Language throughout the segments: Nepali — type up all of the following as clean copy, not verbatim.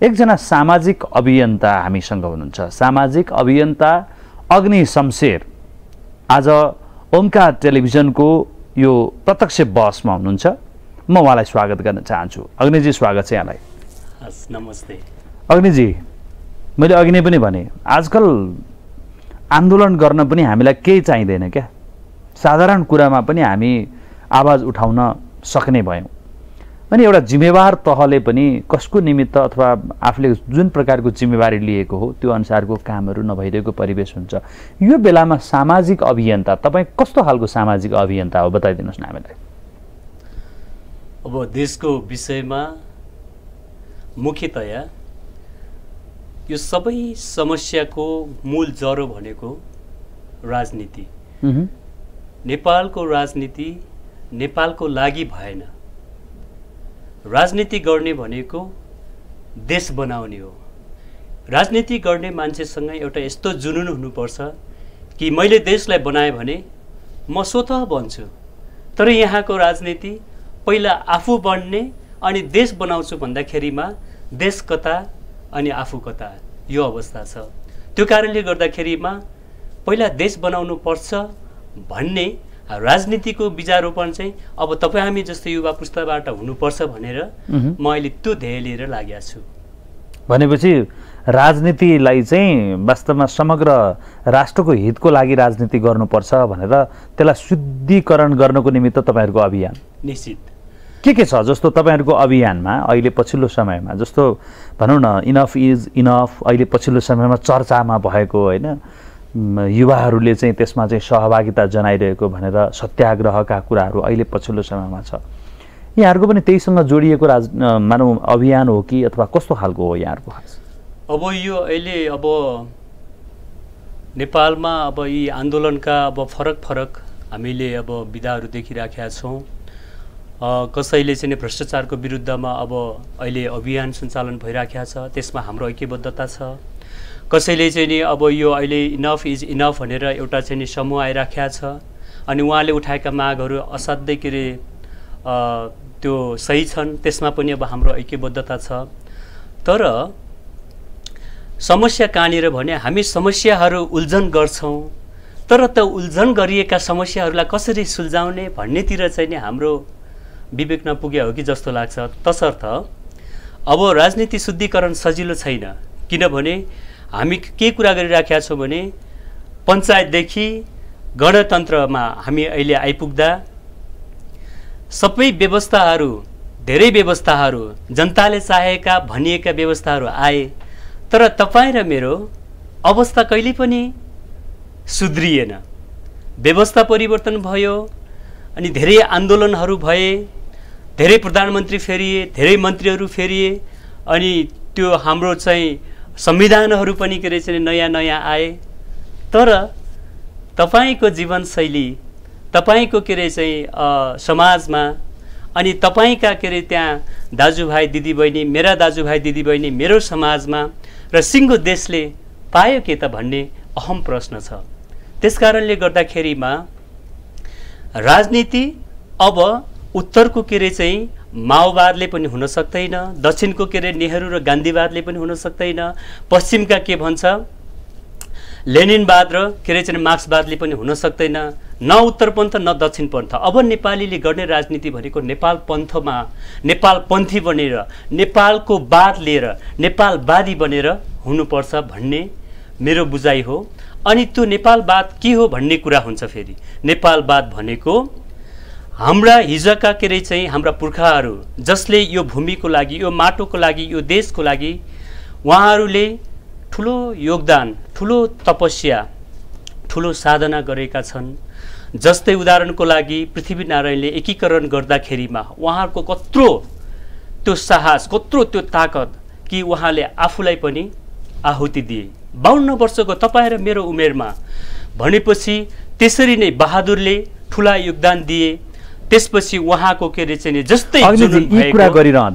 एकजना सामाजिक अभियन्ता हामीसँग हुनुहुन्छ। सामाजिक अभियन्ता अग्नि शमशेर आज ओमकार टेलिभिजनको यो प्रत्यक्ष बहसमा हुनुहुन्छ। म उहाँलाई स्वागत गर्न चाहन्छु। अग्निजी, स्वागत छ यहाँलाई। हस्, नमस्ते। अग्निजी, मैले अघि नै पनि भने आजकल आन्दोलन गर्न पनि हामीलाई केही चाहिँदैन क्या। साधारण कुरामा पनि हामी आवाज उठाउन सक्ने भयौँ। अनि एउटा जिम्मेवार तहले पनि कसको निमित्त अथवा आफूले जुन प्रकारको जिम्मेवारी लिएको हो त्यो अनुसारको कामहरू नभइरहेको परिवेश हुन्छ। यो बेलामा सामाजिक अभियन्ता तपाईँ कस्तो खालको सामाजिक अभियन्ता हो, बताइदिनुहोस् न हामीलाई। अब देशको विषयमा मुख्यतया यो सबै समस्याको मूल जरो भनेको राजनीति। नेपालको राजनीति नेपालको लागि भएन। राजनीति गर्ने भनेको देश बनाउने हो। राजनीति गर्ने मान्छेसँग एउटा यस्तो जुनून हुनुपर्छ कि मैले देशलाई बनाएँ भने म स्वतः बन्छु। तर यहाँको राजनीति पहिला आफू बन्ने अनि देश बनाउँछु भन्दाखेरिमा देश कता अनि आफू कता, यो अवस्था छ। त्यो कारणले गर्दाखेरिमा पहिला देश बनाउनु पर्छ भन्ने राजनीतिको बीजारोपण चाहिँ अब तपाईँ हामी जस्तो युवा पुस्ताबाट हुनुपर्छ भनेर म अहिले त्यो ध्येय लिएर लागेको छु। भनेपछि राजनीतिलाई चाहिँ वास्तवमा समग्र राष्ट्रको हितको लागि राजनीति गर्नुपर्छ भनेर त्यसलाई शुद्धिकरण गर्नको निमित्त तपाईँहरूको अभियान निश्चित के छ? जस्तो तपाईँहरूको अभियानमा अहिले पछिल्लो समयमा जस्तो भनौँ न, इनफ इज इनफ अहिले पछिल्लो समयमा चर्चामा भएको होइन, युवाहरूले चाहिँ त्यसमा चाहिँ सहभागिता जनाइरहेको भनेर सत्याग्रहका कुराहरू अहिले पछिल्लो समयमा छ। यहाँहरूको पनि त्यहीसँग जोडिएको मानौँ अभियान हो कि अथवा कस्तो खालको हो यहाँहरूको खास? अब यो अहिले अब नेपालमा अब यी आन्दोलनका अब फरक हामीले अब विधाहरू देखिराखेका छौँ। कसैले चाहिँ भ्रष्टाचारको विरुद्धमा अब अहिले अभियान सञ्चालन भइराखेको छ, त्यसमा हाम्रो ऐक्यबद्धता छ। कसैले चाहिँ नि अब यो अहिले इनफ इज इनफ भनेर एउटा चाहिँ नि समूह आइराखेको छ अनि उहाँले उठाएका मागहरू असाध्यै के अरे त्यो सही छन्, त्यसमा पनि अब हाम्रो ऐक्यबद्धता छ। तर समस्या कहाँनिर भने हामी समस्याहरू उल्झन गर्छौँ, तर त उल्झन गरिएका समस्याहरूलाई कसरी सुल्झाउने भन्नेतिर चाहिँ नि हाम्रो विवेक नपुग्यो हो कि जस्तो लाग्छ। तसर्थ अब राजनीति शुद्धिकरण सजिलो छैन, किनभने हामी के कुरा गरिराखेका छौँ भने पञ्चायतदेखि गणतन्त्रमा हामी अहिले आइपुग्दा सबै व्यवस्थाहरू, धेरै व्यवस्थाहरू जनताले चाहेका भनिएका व्यवस्थाहरू आए, तर तपाईँ र मेरो अवस्था कहिले पनि सुध्रिएन। व्यवस्था परिवर्तन भयो अनि धेरै आन्दोलनहरू भए, धेरै प्रधानमन्त्री फेरिए, धेरै मन्त्रीहरू फेरिए अनि त्यो हाम्रो चाहिँ संविधानहरू पनि के अरे चाहिँ नयाँ नयाँ आए। तर तपाईँको जीवनशैली, तपाईँको के अरे चाहिँ समाजमा अनि तपाईँका के अरे त्यहाँ दाजुभाइ दिदीबहिनी, मेरा दाजुभाइ दिदीबहिनी मेरो समाजमा र सिङ्गो देशले पायो के त भन्ने अहम प्रश्न छ। त्यसकारणले गर्दाखेरिमा राजनीति अब उत्तरको के अरे चाहिँ माओवादले पनि हुन सक्दैन, दक्षिणको के अरे नेहरू र गान्धीवादले पनि हुन सक्दैन, पश्चिमका के भन्छ लेनिनवाद र के अरे चाहिँ मार्क्सवादले पनि हुन सक्दैन, न उत्तरपन्थ न दक्षिणपन्थ। अब नेपालीले गर्ने राजनीति भनेको नेपाल पन्थमा नेपालपन्थी बनेर, नेपालको वाद लिएर नेपालवादी बनेर हुनुपर्छ भन्ने मेरो बुझाइ हो। अनि त्यो नेपालवाद के हो भन्ने कुरा हुन्छ। फेरि नेपालवाद भनेको हाम्रा हिजोका के अरे चाहिँ हाम्रा पुर्खाहरू जसले यो भूमिको लागि, यो माटोको लागि, यो देशको लागि उहाँहरूले ठुलो योगदान, ठुलो तपस्या, ठुलो साधना गरेका छन्। जस्तै उदाहरणको लागि पृथ्वीनारायणले एकीकरण गर्दाखेरिमा उहाँहरूको कत्रो त्यो साहस, कत्रो त्यो ताकत कि उहाँले आफूलाई पनि आहुति दिए। 52 वर्षको तपाईँ र मेरो उमेरमा भनेपछि त्यसरी नै बहादुरले ठुला योगदान दिए। त्यसपछि उहाँको के अरे चाहिँ जस्तै यी कुरा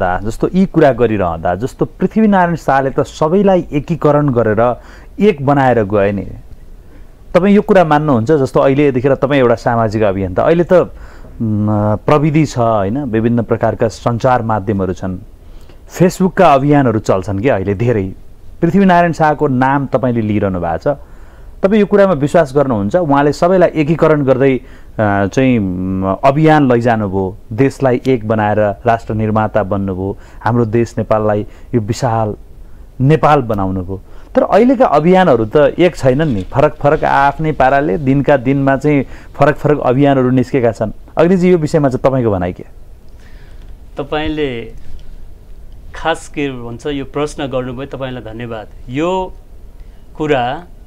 गरिरहँदा जस्तो पृथ्वीनारायण शाहले त सबैलाई एकीकरण गरेर एक बनाएर गए नि। तपाईँ यो कुरा मान्नुहुन्छ? जस्तो अहिले यतिखेर तपाईँ एउटा सामाजिक अभियन्ता, अहिले त प्रविधि छ होइन, विभिन्न प्रकारका सञ्चार माध्यमहरू छन्, फेसबुकका अभियानहरू चल्छन् कि अहिले धेरै। पृथ्वीनारायण शाहको नाम तपाईँले लिइरहनु भएको छ, तपाईँ यो कुरामा विश्वास गर्नुहुन्छ उहाँले सबैलाई एकीकरण गर्दै चाहिँ अभियान लैजानुभयो, देशलाई एक बनाएर राष्ट्र निर्माता बन्नुभयो, हाम्रो देश नेपाललाई यो विशाल नेपाल बनाउनुभयो। तर अहिलेका अभियानहरू त एक छैनन् नि, फरक फरक आफ्नै पाराले दिनका दिनमा चाहिँ फरक फरक अभियानहरू निस्केका छन्। अग्निजी, यो विषयमा चाहिँ तपाईँको भनाइ के? तपाईँले खास के भन्छ यो प्रश्न गर्नुभयो, तपाईँलाई धन्यवाद। यो कुरा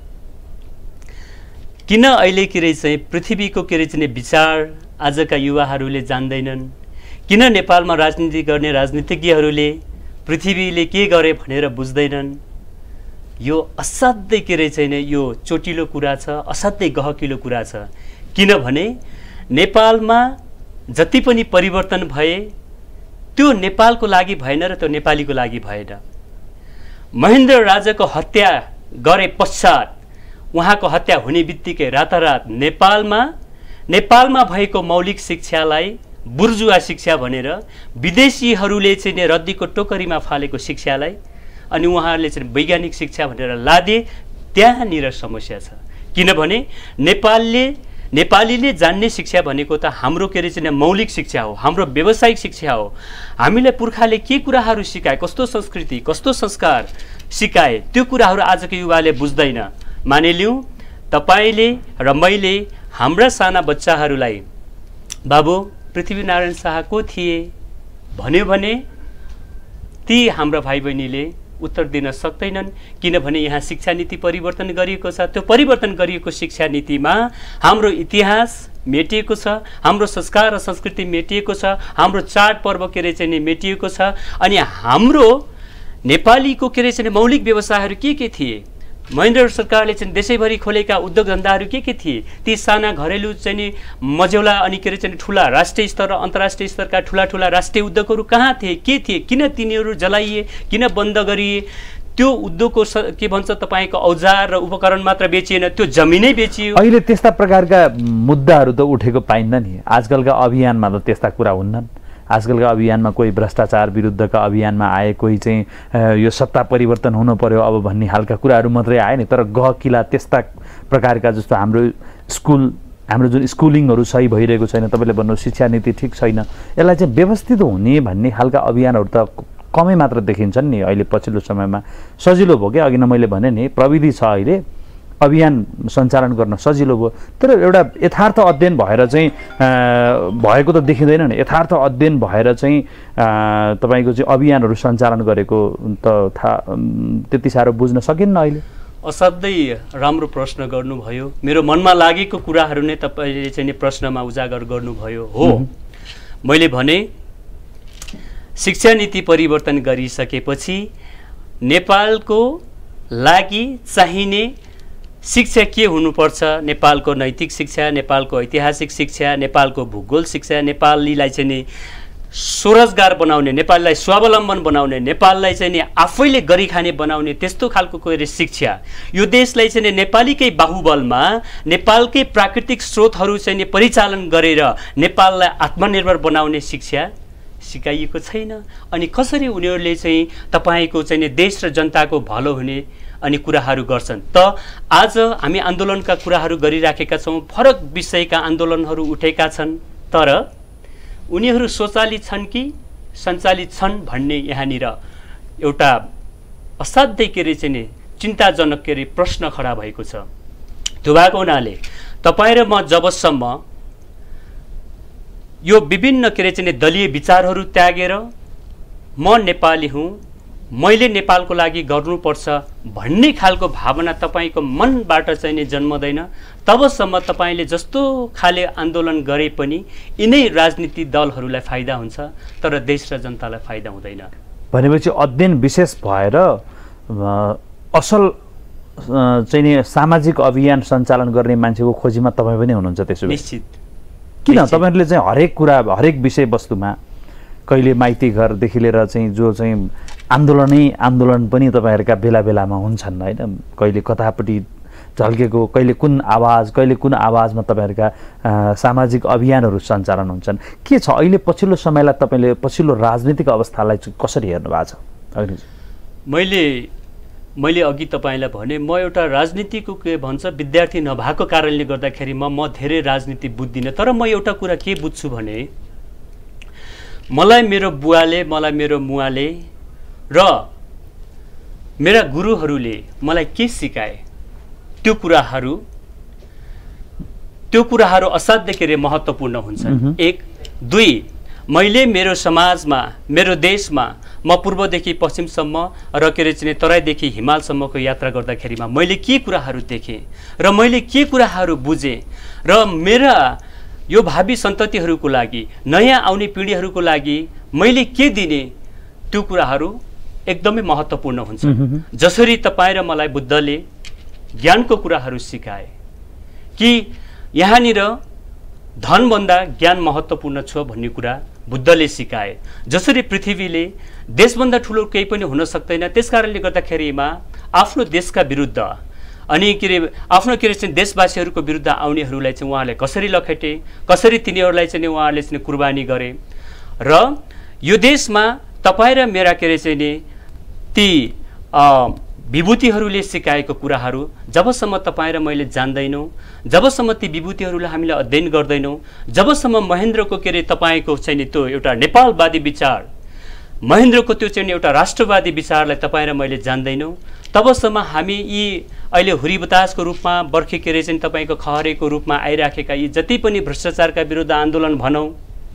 किन अहिले के रहेछ चाहिँ पृथ्वीको के रहेछ विचार आजका युवाहरूले जान्दैनन्, किन नेपालमा राजनीति गर्ने राजनीतिज्ञहरूले पृथ्वीले के गरे भनेर बुझ्दैनन्, यो असाध्यै के रहेछ यो चोटिलो कुरा छ, असाध्यै गहकिलो कुरा छ। किनभने नेपालमा जति पनि परिवर्तन भए त्यो नेपालको लागि भएन र त्यो नेपालीको लागि भएन। महेन्द्र राजाको हत्या गरे पश्चात उहाँको हत्या हुने बित्तिकै रातारात नेपालमा भएको मौलिक शिक्षालाई बुर्जुवा शिक्षा भनेर विदेशीहरूले चाहिँ रद्दीको टोकरीमा फालेको शिक्षालाई अनि उहाँहरूले चाहिँ वैज्ञानिक शिक्षा भनेर लादे। त्यहाँनिर समस्या छ, किनभने नेपालीले जान्ने शिक्षा भनेको त हाम्रो के रहेछ मौलिक शिक्षा हो, हाम्रो व्यावसायिक शिक्षा हो। हामीलाई पुर्खाले के कुराहरू सिकाए, कस्तो संस्कृति कस्तो संस्कार सिकाए, त्यो कुराहरू आजको युवाले बुझ्दैन। मानिलिउँ तपाईँले र मैले हाम्रा साना बच्चाहरूलाई बाबु पृथ्वीनारायण शाह को थिए भन्यो भने ती हाम्रा भाइ बहिनीले उत्तर दिन सक्दैनन्, किनभने यहाँ शिक्षा नीति परिवर्तन गरिएको छ। त्यो परिवर्तन गरिएको शिक्षा नीतिमा हाम्रो इतिहास मेटिएको छ, हाम्रो संस्कार र संस्कृति मेटिएको छ, हाम्रो चाडपर्व के रहेछ नि मेटिएको छ। अनि हाम्रो नेपालीको के रहेछ मौलिक व्यवसायहरू के थिए, महेन्द्र सरकारले चाहिँ देशैभरि खोलेका उद्योग धन्दाहरू के थिए, ती साना घरेलु चाहिँ नि मझौला अनि के रहेछ ठुला राष्ट्रिय स्तर र अन्तर्राष्ट्रिय स्तरका ठुला राष्ट्रिय उद्योगहरू कहाँ थिए, के थिए, किन तिनीहरू जलाइए, किन बन्द गरिए। त्यो उद्योगको के भन्छ तपाईँको औजार र उपकरण मात्र बेचिएन, त्यो जमिनै बेचियो। अहिले त्यस्ता प्रकारका मुद्दाहरू त उठेको पाइन्न नि। आजकलका अभियानमा त त्यस्ता कुरा हुन्नन्। आजकलका अभियानमा कोही भ्रष्टाचार विरुद्धका अभियानमा आए, कोही चाहिँ यो सत्ता परिवर्तन हुनु पर्यो अब भन्ने हालका कुराहरू मात्रै आए नि। तर गहकिला त्यस्ता प्रकारका जस्तो हाम्रो जुन स्कुलिङहरू सही भइरहेको छैन, तपाईँले भन्नु शिक्षा नीति ठिक छैन, यसलाई चाहिँ व्यवस्थित हुने भन्ने खालका अभियानहरू त कमै मात्र देखिन्छन् नि अहिले पछिल्लो समयमा। सजिलो भयो क्या, अघि नै मैले भने नि प्रविधि छ अहिले, अभियान सञ्चालन गर्न सजिलो भयो। तर एउटा यथार्थ अध्ययन भएर चाहिँ भएको त देखिँदैन नि। यथार्थ अध्ययन भएर चाहिँ तपाईँको चाहिँ अभियानहरू सञ्चालन गरेको त त्यति साह्रो बुझ्न सकिन्न अहिले। असाध्यै राम्रो प्रश्न गर्नुभयो। मेरो मनमा लागेको कुराहरू नै तपाईँले चाहिँ प्रश्नमा उजागर गर्नुभयो। हो, मैले भने शिक्षा नीति परिवर्तन गरिसकेपछि नेपालको लागि चाहिने शिक्षा के हुनुपर्छ, नेपालको नैतिक शिक्षा, नेपालको ऐतिहासिक शिक्षा, नेपालको भूगोल शिक्षा, नेपालीलाई चाहिँ नि स्वरोजगार बनाउने, नेपाललाई स्वावलम्बन बनाउने, नेपाललाई चाहिँ नि आफैले गरी खाने बनाउने त्यस्तो खालको कोही शिक्षा, यो देशलाई चाहिँ नि नेपालीकै बाहुबलमा नेपालकै प्राकृतिक स्रोतहरू चाहिँ नि परिचालन गरेर नेपाललाई आत्मनिर्भर बनाउने शिक्षा सिकाइएको छैन। अनि कसरी उनीहरूले चाहिँ तपाईँको चाहिँ नि देश र जनताको भलो हुने अनि कुराहरू गर्छन्। त आज हामी आन्दोलनका कुराहरू गरिराखेका छौँ, फरक विषयका आन्दोलनहरू उठेका छन्, तर उनीहरू स्वचालित छन् कि सञ्चालित छन् भन्ने यहाँनिर एउटा असाध्यै के अरे चाहिँ चिन्ताजनक के अरे प्रश्न खडा भएको छ। त्यो भएको हुनाले तपाईँ र म जबसम्म यो विभिन्न के अरे चाहिँ दलीय विचारहरू त्यागेर म नेपाली हुँ, मैले नेपालको लागि गर्नुपर्छ भन्ने खालको भावना तपाईँको मनबाट चाहिँ नि जन्मदैन, तबसम्म तपाईँले जस्तो खाले आन्दोलन गरे पनि यिनै राजनीतिक दलहरूलाई फाइदा हुन्छ, तर देश र जनतालाई फाइदा हुँदैन। भनेपछि अध्ययन विशेष भएर असल चाहिँ नि सामाजिक अभियान सञ्चालन गर्ने मान्छेको खोजीमा तपाईँ पनि हुनुहुन्छ त्यसो? निश्चित। किन तपाईँहरूले चाहिँ हरेक कुरा हरेक विषयवस्तुमा कहिले माइती घरदेखि लिएर चाहिँ जो चाहिँ आन्दोलन पनि तपाईँहरूका बेला बेलामा हुन्छन् होइन, कहिले कतापट्टि झल्केको, कहिले कुन आवाजमा तपाईँहरूका सामाजिक अभियानहरू सञ्चालन हुन्छन्? के छ अहिले पछिल्लो समयलाई तपाईँले पछिल्लो राजनीतिक अवस्थालाई कसरी हेर्नु भएको छ अग्निजी? मैले अघि तपाईँलाई भने म एउटा राजनीतिको के भन्छ विद्यार्थी नभएको कारणले गर्दाखेरि म धेरै राजनीति बुझ्दिनँ। तर म एउटा कुरा के बुझ्छु भने मलाई मेरो बुवाले, मलाई मेरो मुवाले र मेरा गुरुहरूले मलाई के सिकाए त्यो कुराहरू असाध्यै के महत्त्वपूर्ण हुन्छन्। 1 2 मैले मेरो समाजमा, मेरो देशमा म पूर्वदेखि पश्चिमसम्म र के अरे चाहिँ तराईदेखि हिमालसम्मको यात्रा गर्दाखेरिमा मैले के कुराहरू देखेँ र मैले के कुराहरू बुझेँ र मेरा यो भावी सन्ततिहरूको लागि, नयाँ आउने पिँढीहरूको लागि मैले के दिने, त्यो कुराहरू एकदमै महत्त्वपूर्ण हुन्छ। जसरी तपाईँ र मलाई बुद्धले ज्ञानको कुराहरू सिकाए कि यहाँनिर धनभन्दा ज्ञान महत्त्वपूर्ण छ भन्ने कुरा बुद्धले सिकाए। जसरी पृथ्वीले देशभन्दा ठुलो केही पनि हुन सक्दैन, त्यसकारणले गर्दाखेरिमा आफ्नो देशका विरुद्ध अनि के अरे आफ्नो के अरे चाहिँ देशवासीहरूको विरुद्ध आउनेहरूलाई चाहिँ उहाँले कसरी लखेटे, कसरी तिनीहरूलाई चाहिँ उहाँहरूले चाहिँ कुर्बानी गरे। र यो देशमा तपाईँ र मेरा के अरे चाहिँ नि ती विभूतिहरूले सिकाएको कुराहरू जबसम्म तपाईँ र मैले जान्दैनौँ, जबसम्म ती विभूतिहरूलाई हामीले अध्ययन गर्दैनौँ, जबसम्म महेन्द्रको के अरे तपाईँको चाहिँ नि त्यो एउटा नेपालवादी विचार, महेन्द्रको त्यो चाहिँ एउटा राष्ट्रवादी विचारलाई तपाईँ र मैले जान्दैनौँ, तबसम्म हामी यी अहिले हुरी बतासको रूपमा बर्खे के अरे चाहिँ तपाईँको खहरेको रूपमा आइराखेका यी जति पनि भ्रष्टाचारका विरुद्ध आन्दोलन भनौँ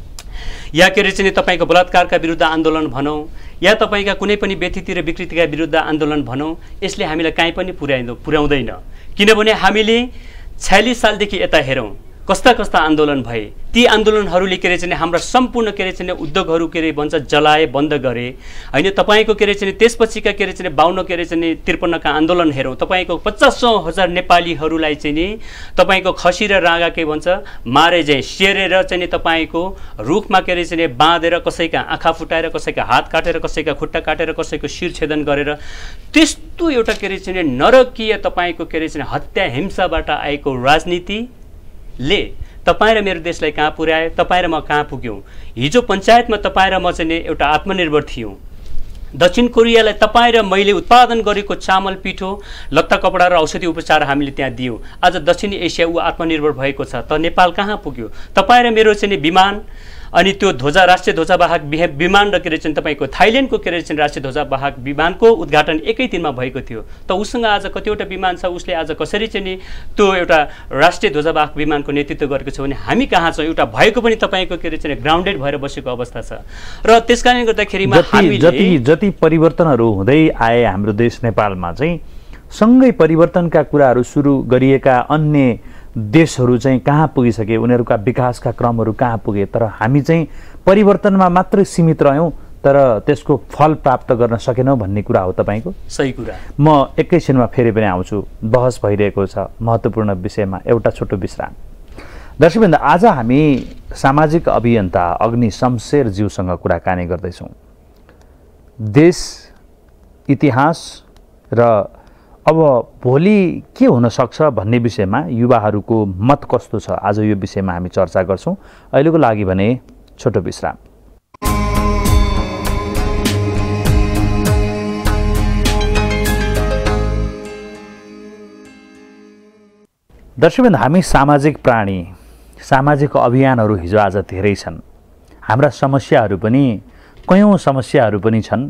या के अरे चाहिँ तपाईँको बलात्कारका विरुद्ध आन्दोलन भनौँ या तपाईँका कुनै पनि व्यथिति र विकृतिका विरुद्ध आन्दोलन भनौँ, यसले हामीलाई कहीँ पनि पुर्याउँदैन। किनभने हामीले 46 सालदेखि यता हेरौँ कस्ता कस्ता आन्दोलन भए। ती आन्दोलनहरूले के अरे चाहिँ हाम्रा सम्पूर्ण के अरे चाहिँ उद्योगहरू के अरे भन्छ जलाए, बन्द गरे होइन। तपाईँको के अरे चाहिँ त्यसपछिका के अरे चाहिँ 52 के अरे चाहिँ 53 का आन्दोलन हेरौँ, तपाईँको 50,000 नेपालीहरूलाई चाहिँ नि तपाईँको खसी र राँगा के भन्छ मारे चाहिँ सेरेर चाहिँ तपाईँको रुखमा के अरे चाहिँ बाँधेर कसैका आँखा फुटाएर, कसैका हात काटेर, कसैका खुट्टा काटेर, कसैको शिर छेदन गरेर त्यस्तो एउटा के अरे चाहिँ नरकीय तपाईँको के अरे चाहिँ हत्या हिंसाबाट आएको राजनीतिले तपाईँ र मेरो देशलाई कहाँ पुर्यायो, तपाईँ र म कहाँ पुग्यौँ। हिजो पञ्चायतमा तपाईँ र म चाहिँ एउटा आत्मनिर्भर थियौँ। दक्षिण कोरियालाई तपाईँ र मैले उत्पादन गरेको चामल, पिठो, लत्ता कपडा र औषधि उपचार हामीले त्यहाँ दियौँ। आज दक्षिण एसिया ऊ आत्मनिर्भर भएको छ, त नेपाल कहाँ पुग्यो? तपाईँ र मेरो चाहिँ विमान अनि त्यो ध्वजा, राष्ट्रिय ध्वजावाहक विमान र के अरे चाहिँ तपाईँको थाइल्यान्डको के अरे चाहिँ राष्ट्रिय ध्वजावाहक विमानको उद्घाटन एकै दिनमा भएको थियो। त उसँग आज कतिवटा विमान छ, उसले आज कसरी चाहिँ नि त्यो एउटा राष्ट्रिय ध्वजावाहक विमानको नेतृत्व गरेको छ भने हामी कहाँ छौँ? एउटा भएको पनि तपाईँको के अरे चाहिँ ग्राउन्डेड भएर बसेको अवस्था छ। र त्यसकारणले गर्दाखेरिमा जति परिवर्तनहरू हुँदै आए हाम्रो देश नेपालमा चाहिँ सँगै परिवर्तनका कुराहरू सुरु गरिएका अन्य देशहरू चाहिँ कहाँ पुगिसके, उनीहरूका विकासका क्रमहरू कहाँ पुगे, तर हामी चाहिँ परिवर्तनमा मात्रै सीमित रह्यौँ तर त्यसको फल प्राप्त गर्न सकेनौँ भन्ने कुरा हो तपाईँको? सही कुरा। म एकैछिनमा फेरि पनि आउँछु, बहस भइरहेको छ महत्त्वपूर्ण विषयमा, एउटा छोटो विश्राम। दर्शकवृन्द, आज हामी सामाजिक अभियन्ता अग्नि शमशेरज्यूसँग कुराकानी गर्दैछौँ। देश, इतिहास र अब भोलि के हुन सक्छ भन्ने विषयमा युवाहरूको मत कस्तो छ, आज यो विषयमा हामी चर्चा गर्छौँ। अहिलेको लागि भने छोटो विश्राम। दर्शकवृन्द, हामी सामाजिक प्राणी, सामाजिक अभियानहरू हिजो आज धेरै छन्। हाम्रा समस्याहरू पनि, कयौँ समस्याहरू पनि छन्।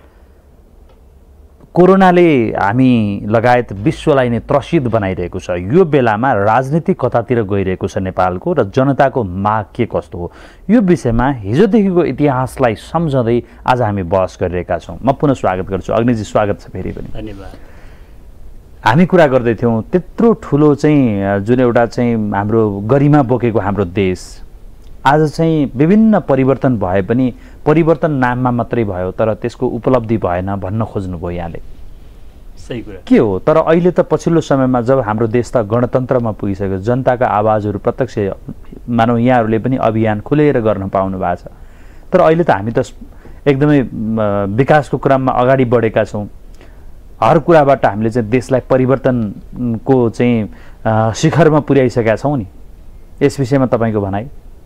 कोरोनाले हामी लगायत विश्वलाई नै त्रसित बनाइरहेको छ। यो बेलामा राजनीति कतातिर गइरहेको छ नेपालको र जनताको माग के कस्तो हो, यो विषयमा हिजोदेखिको इतिहासलाई सम्झँदै आज हामी बहस गरिरहेका छौँ। म पुनः स्वागत गर्छु। अग्निजी, स्वागत छ फेरि पनि। धन्यवाद। हामी कुरा गर्दै थियौँ त्यत्रो ठुलो चाहिँ जुन एउटा चाहिँ हाम्रो गरिमा बोकेको हाम्रो देश आज चाहिँ विभिन्न परिवर्तन भए पनि परिवर्तन नाममा मात्रै भयो, तर त्यसको उपलब्धि भएन भन्न खोज्नुभयो यहाँले। सही कुरा के हो? तर अहिले त पछिल्लो समयमा जब हाम्रो देश त गणतन्त्रमा पुगिसक्यो, जनताका आवाजहरू प्रत्यक्ष मानौ यहाँहरूले पनि अभियान खुलेर गर्न पाउनु भएको छ, तर अहिले त हामी त एकदमै विकासको क्रममा अगाडि बढेका छौँ। हर कुराबाट हामीले चाहिँ देशलाई परिवर्तनको चाहिँ शिखरमा पुर्याइसकेका छौँ नि। यस विषयमा तपाईँको भनाइ?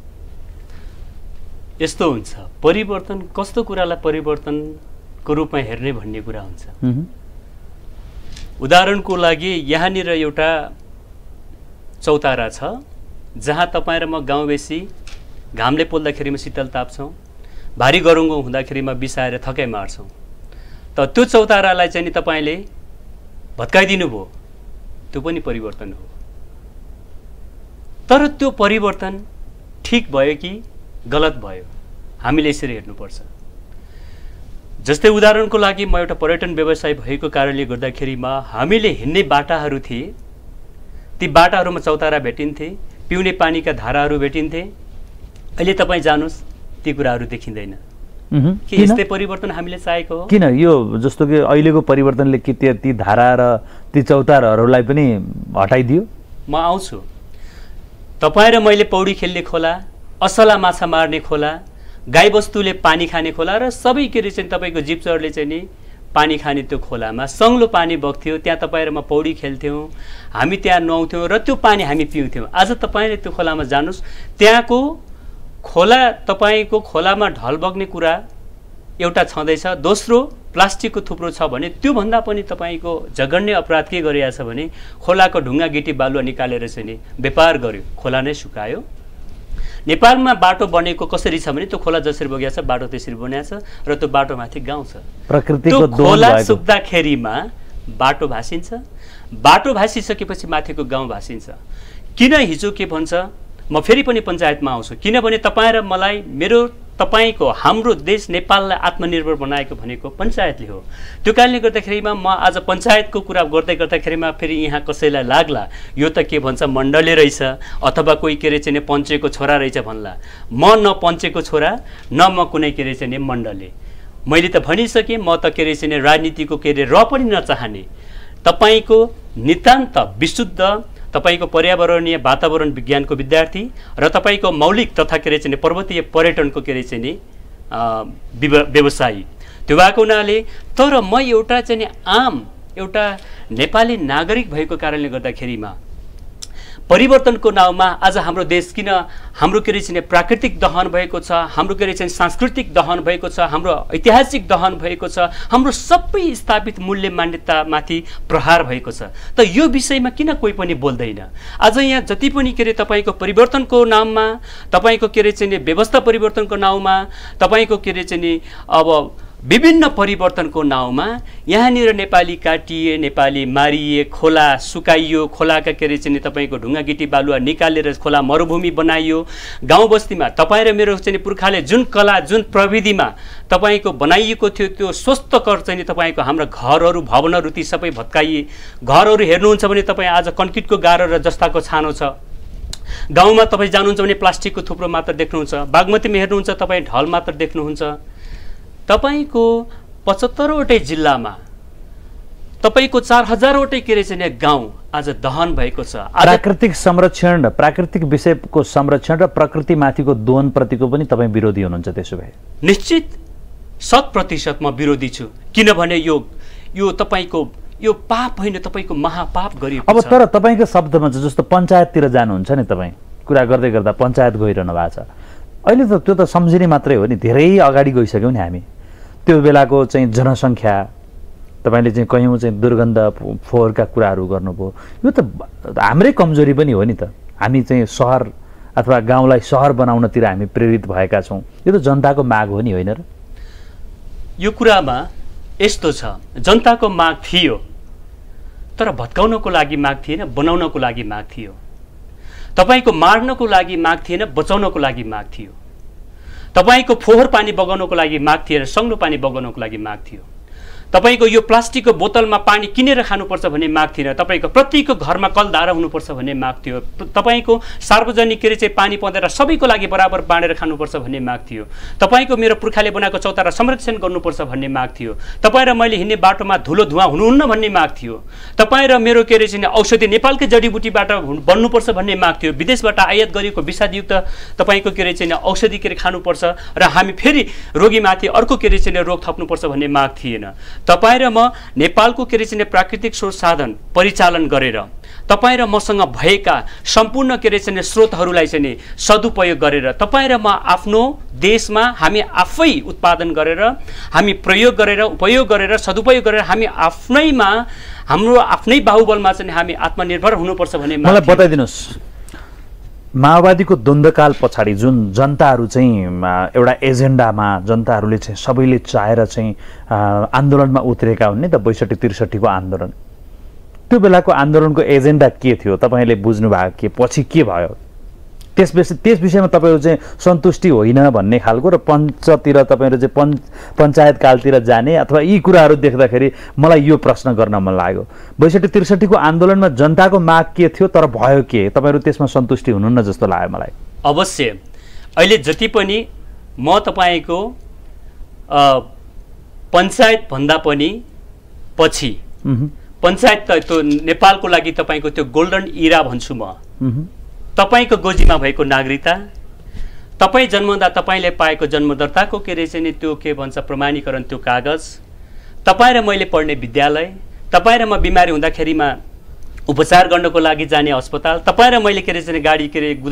यस्तो हुन्छ, परिवर्तन कस्तो कुरालाई परिवर्तनको रूपमा हेर्ने भन्ने कुरा हुन्छ। उदाहरणको लागि यहाँनिर एउटा चौतारा छ जहाँ तपाईँ र म गाउँबेसी घामले पोल्दाखेरिमा शीतल ताप्छौँ, भारी गरुङ्गो हुँदाखेरिमा बिसाएर थकाइ मार्छौँ। त त्यो चौतारालाई चाहिँ नि तपाईँले भत्काइदिनु भयो, त्यो पनि परिवर्तन हो। तर त्यो परिवर्तन ठिक भयो कि गलत भयो, हामीले यसरी हेर्नुपर्छ। जस्तै उदाहरणको लागि म एउटा पर्यटन व्यवसाय भएको कारणले गर्दाखेरिमा हामीले हिँड्ने बाटाहरू थिए, ती बाटाहरूमा चौतारा भेटिन्थे, पिउने पानीका धाराहरू भेटिन्थे। अहिले तपाईँ जानुहोस् ती कुराहरू देखिँदैन। के यस्तै परिवर्तन हामीले चाहेको हो? किन यो जस्तो कि अहिलेको परिवर्तनले कि ती धारा र ती चौताराहरूलाई पनि हटाइदियो? म आउँछु। तपाईँ र मैले पौडी खेल्ने खोला, असला माछा मार्ने खोला, गाईबस्तुले पानी खाने खोला र सबै के अरे चाहिँ तपाईँको जीवचरले चाहिँ नि पानी खाने त्यो खोलामा सङ्लो पानी बग्थ्यो। त्यहाँ तपाईँ र म पौडी खेल्थ्यौँ, हामी त्यहाँ नुहाउँथ्यौँ र त्यो पानी हामी पिउँथ्यौँ। आज तपाईँले त्यो खोलामा जानुहोस्, त्यहाँको खोला, तपाईँको खोलामा ढल बग्ने कुरा एउटा छँदैछ। दोस्रो, प्लास्टिकको थुप्रो छ भने त्योभन्दा पनि तपाईँको जघन्य अपराध के गरिरहेछ भने खोलाको ढुङ्गा गिटी बालुवा निकालेर चाहिँ नि व्यापार गर्यो, खोला नै सुकायो। नेपालमा बाटो बनेको कसरी छ भने त्यो खोला जसरी बगेको छ बाटो त्यसरी बनिएको छ र त्यो बाटोमाथि गाउँ छ। प्रकृतिको खोला सुक्दाखेरिमा बाटो भासिन्छ, बाटो भासिसकेपछि माथिको गाउँ भासिन्छ। किन हिजो के भन्छ, म फेरि पनि पञ्चायतमा आउँछु, किनभने तपाईँ र मलाई, तपाईँको हाम्रो देश नेपाललाई आत्मनिर्भर बनाएको भनेको पञ्चायतले हो। त्यो कारणले गर्दाखेरिमा म आज पञ्चायतको कुरा गर्दै गर्दाखेरिमा फेरि यहाँ कसैलाई लाग्ला यो त के भन्छ मण्डले रहेछ अथवा कोही के अरे चाहिँ पञ्चेको छोरा रहेछ भन्ला। म न पञ्चेको छोरा न म कुनै के अरे चाहिँ मण्डले। मैले त भनिसकेँ, म त के अरे चाहिँ राजनीतिको के अरे र पनि नचाहने, तपाईँको नितान्त विशुद्ध तपाईको पर्यावरणीय वातावरण विज्ञानको विद्यार्थी र तपाईको मौलिक तथा के अरे चाहिँ पर्वतीय पर्यटनको के अरे चाहिँ व्यवसायी त्यो भएको हुनाले, तर म एउटा चाहिँ आम एउटा नेपाली नागरिक भएको कारणले गर्दाखेरिमा परिवर्तनको नाउँमा आज हाम्रो देश किन हाम्रो के अरे चाहिँ प्राकृतिक दहन भएको छ, हाम्रो के अरे चाहिँ सांस्कृतिक दहन भएको छ, हाम्रो ऐतिहासिक दहन भएको छ, हाम्रो सबै स्थापित मूल्य मान्यतामाथि प्रहार भएको छ। त यो विषयमा किन कोही पनि बोल्दैन? आज यहाँ जति पनि के अरे तपाईँको परिवर्तनको नाममा, तपाईँको के अरे चाहिँ व्यवस्था परिवर्तनको नाउँमा, तपाईँको के अरे चाहिँ अब विभिन्न परिवर्तनको नाउँमा यहाँनिर नेपाली काटिए, नेपाली मारिए, खोला सुकाइयो, खोलाका के अरे चाहिँ तपाईँको ढुङ्गा गिटी बालुवा निकालेर खोला मरुभूमि बनाइयो। गाउँ बस्तीमा तपाईँ र मेरो चाहिँ पुर्खाले जुन कला जुन प्रविधिमा तपाईँको बनाइएको थियो त्यो स्वस्थ कर चाहिँ तपाईँको हाम्रो घरहरू भवनहरू ती सबै भत्काइए। घरहरू हेर्नुहुन्छ भने तपाईँ आज कन्क्रिटको गारो र जस्ताको छानो छ। गाउँमा तपाईँ जानुहुन्छ भने प्लास्टिकको थुप्रो मात्र देख्नुहुन्छ। बागमतीमा हेर्नुहुन्छ तपाईँ ढल मात्र देख्नुहुन्छ। तपाईको 75वटै जिल्लामा तपाईको 4000वटै के अरे चाहिँ गाउँ आज दहन भएको छ। प्राकृतिक संरक्षण, प्राकृतिक विषयको संरक्षण र प्रकृतिमाथिको दोहन प्रतिको पनि तपाईँ विरोधी हुनुहुन्छ? त्यसो भए निश्चित 100% म विरोधी छु, किनभने यो तपाईको यो पाप होइन, तपाईको महापाप गरिएको छ। अब तर तपाईको शब्दमा जस्तो पञ्चायततिर जानुहुन्छ नि, तपाईँ कुरा गर्दै गर्दा पञ्चायत गइरहनु भएको छ। अहिले त त्यो त सम्झिने मात्रै हो नि, धेरै अगाडि गइसक्यौँ नि हामी। त्यो बेलाको चाहिँ जनसङ्ख्या, तपाईँले चाहिँ कयौँ चाहिँ दुर्गन्ध फोहोरका कुराहरू गर्नुभयो, यो त हाम्रै कमजोरी पनि हो नि त। हामी चाहिँ सहर अथवा गाउँलाई सहर बनाउनतिर हामी प्रेरित भएका छौँ, यो त जनताको माग हो नि, होइन र? यो कुरामा यस्तो छ, जनताको माग थियो तर भत्काउनको लागि माग थिएन, बनाउनको लागि माग थियो। तपाईको मार्नको लागि माग थिएन, बचाउनको लागि माग थियो। तपाईको फोहोर पानी बगाउनको लागि माग थिएन, सङ्लो पानी बगाउनको लागि माग थियो। तपाईको यो प्लास्टिकको बोतलमा पानी किनेर खानुपर्छ भन्ने माग थिएन, तपाईको प्रत्येकको घरमा कलधारा हुनुपर्छ भन्ने माग थियो। तपाईको सार्वजनिक के अरे चाहिँ पानी पँधेर सबैको लागि बराबर बाँडेर खानुपर्छ भन्ने माग थियो। तपाईको मेरो पुर्खाले बनाएको चौतारा संरक्षण गर्नुपर्छ भन्ने माग थियो। तपाईँ र मैले हिँड्ने बाटोमा धुलो धुवा हुनुहुन्न भन्ने माग थियो। तपाईँ र मेरो के अरे चाहिँ औषधि नेपालकै जडीबुटीबाट बन्नुपर्छ भन्ने माग थियो। विदेशबाट आयात गरिएको विषादयुक्त तपाईँको के अरे चाहिँ औषधि के अरे खानुपर्छ र हामी फेरि रोगीमाथि अर्को के अरे चाहिँ रोग थप्नुपर्छ भन्ने माग थिएन। तपाईँ र म नेपालको के अरे चाहिँ प्राकृतिक स्रोत साधन परिचालन गरेर तपाईँ र मसँग भएका सम्पूर्ण के अरे चाहिँ स्रोतहरूलाई चाहिँ सदुपयोग गरेर तपाईँ र म आफ्नो देशमा हामी आफै उत्पादन गरेर हामी प्रयोग गरेर उपयोग गरेर सदुपयोग गरेर हामी आफ्नैमा हाम्रो आफ्नै बाहुबलमा चाहिँ हामी आत्मनिर्भर हुनुपर्छ भन्ने मलाई बताइदिनुहोस्, माओवादीको द्वन्द्वकाल पछाडि जुन जनताहरू चाहिँ एउटा एजेन्डामा जनताहरूले चाहिँ सबैले चाहेर चाहिँ आन्दोलनमा उत्रेका हुन् नि त ६२-६३को आन्दोलन, त्यो बेलाको आन्दोलनको एजेन्डा के थियो तपाईँले बुझ्नु भएको के पछि के भयो त्यस विषयमा तपाईँहरू चाहिँ सन्तुष्टि होइन भन्ने खालको र पञ्चतिर तपाईँहरू चाहिँ पञ्चायत कालतिर जाने अथवा यी कुराहरू देख्दाखेरि मलाई यो प्रश्न गर्न मन लाग्यो। ६२-६३को आन्दोलनमा जनताको माग के थियो तर भयो के, तपाईँहरू त्यसमा सन्तुष्टि हुनुहुन्न जस्तो लाग्यो मलाई। अवश्य अहिले जति पनि म तपाईँको पञ्चायत भन्दा पनि पछि पञ्चायत त्यो नेपालको लागि तपाईँको त्यो गोल्डन इरा भन्छु म, तपाईको गोजीमा भएको नागरिकता, तपाईँ जन्मदा तपाईँले पाएको जन्मदर्ताको के अरे चाहिँ त्यो के भन्छ प्रमाणीकरण त्यो कागज, तपाईँ र मैले पढ्ने विद्यालय, तपाईँ र म बिमारी हुँदाखेरिमा उपचार गर्नको लागि जाने अस्पताल, तपाईँ र मैले के अरे चाहिँ गाडी के अरे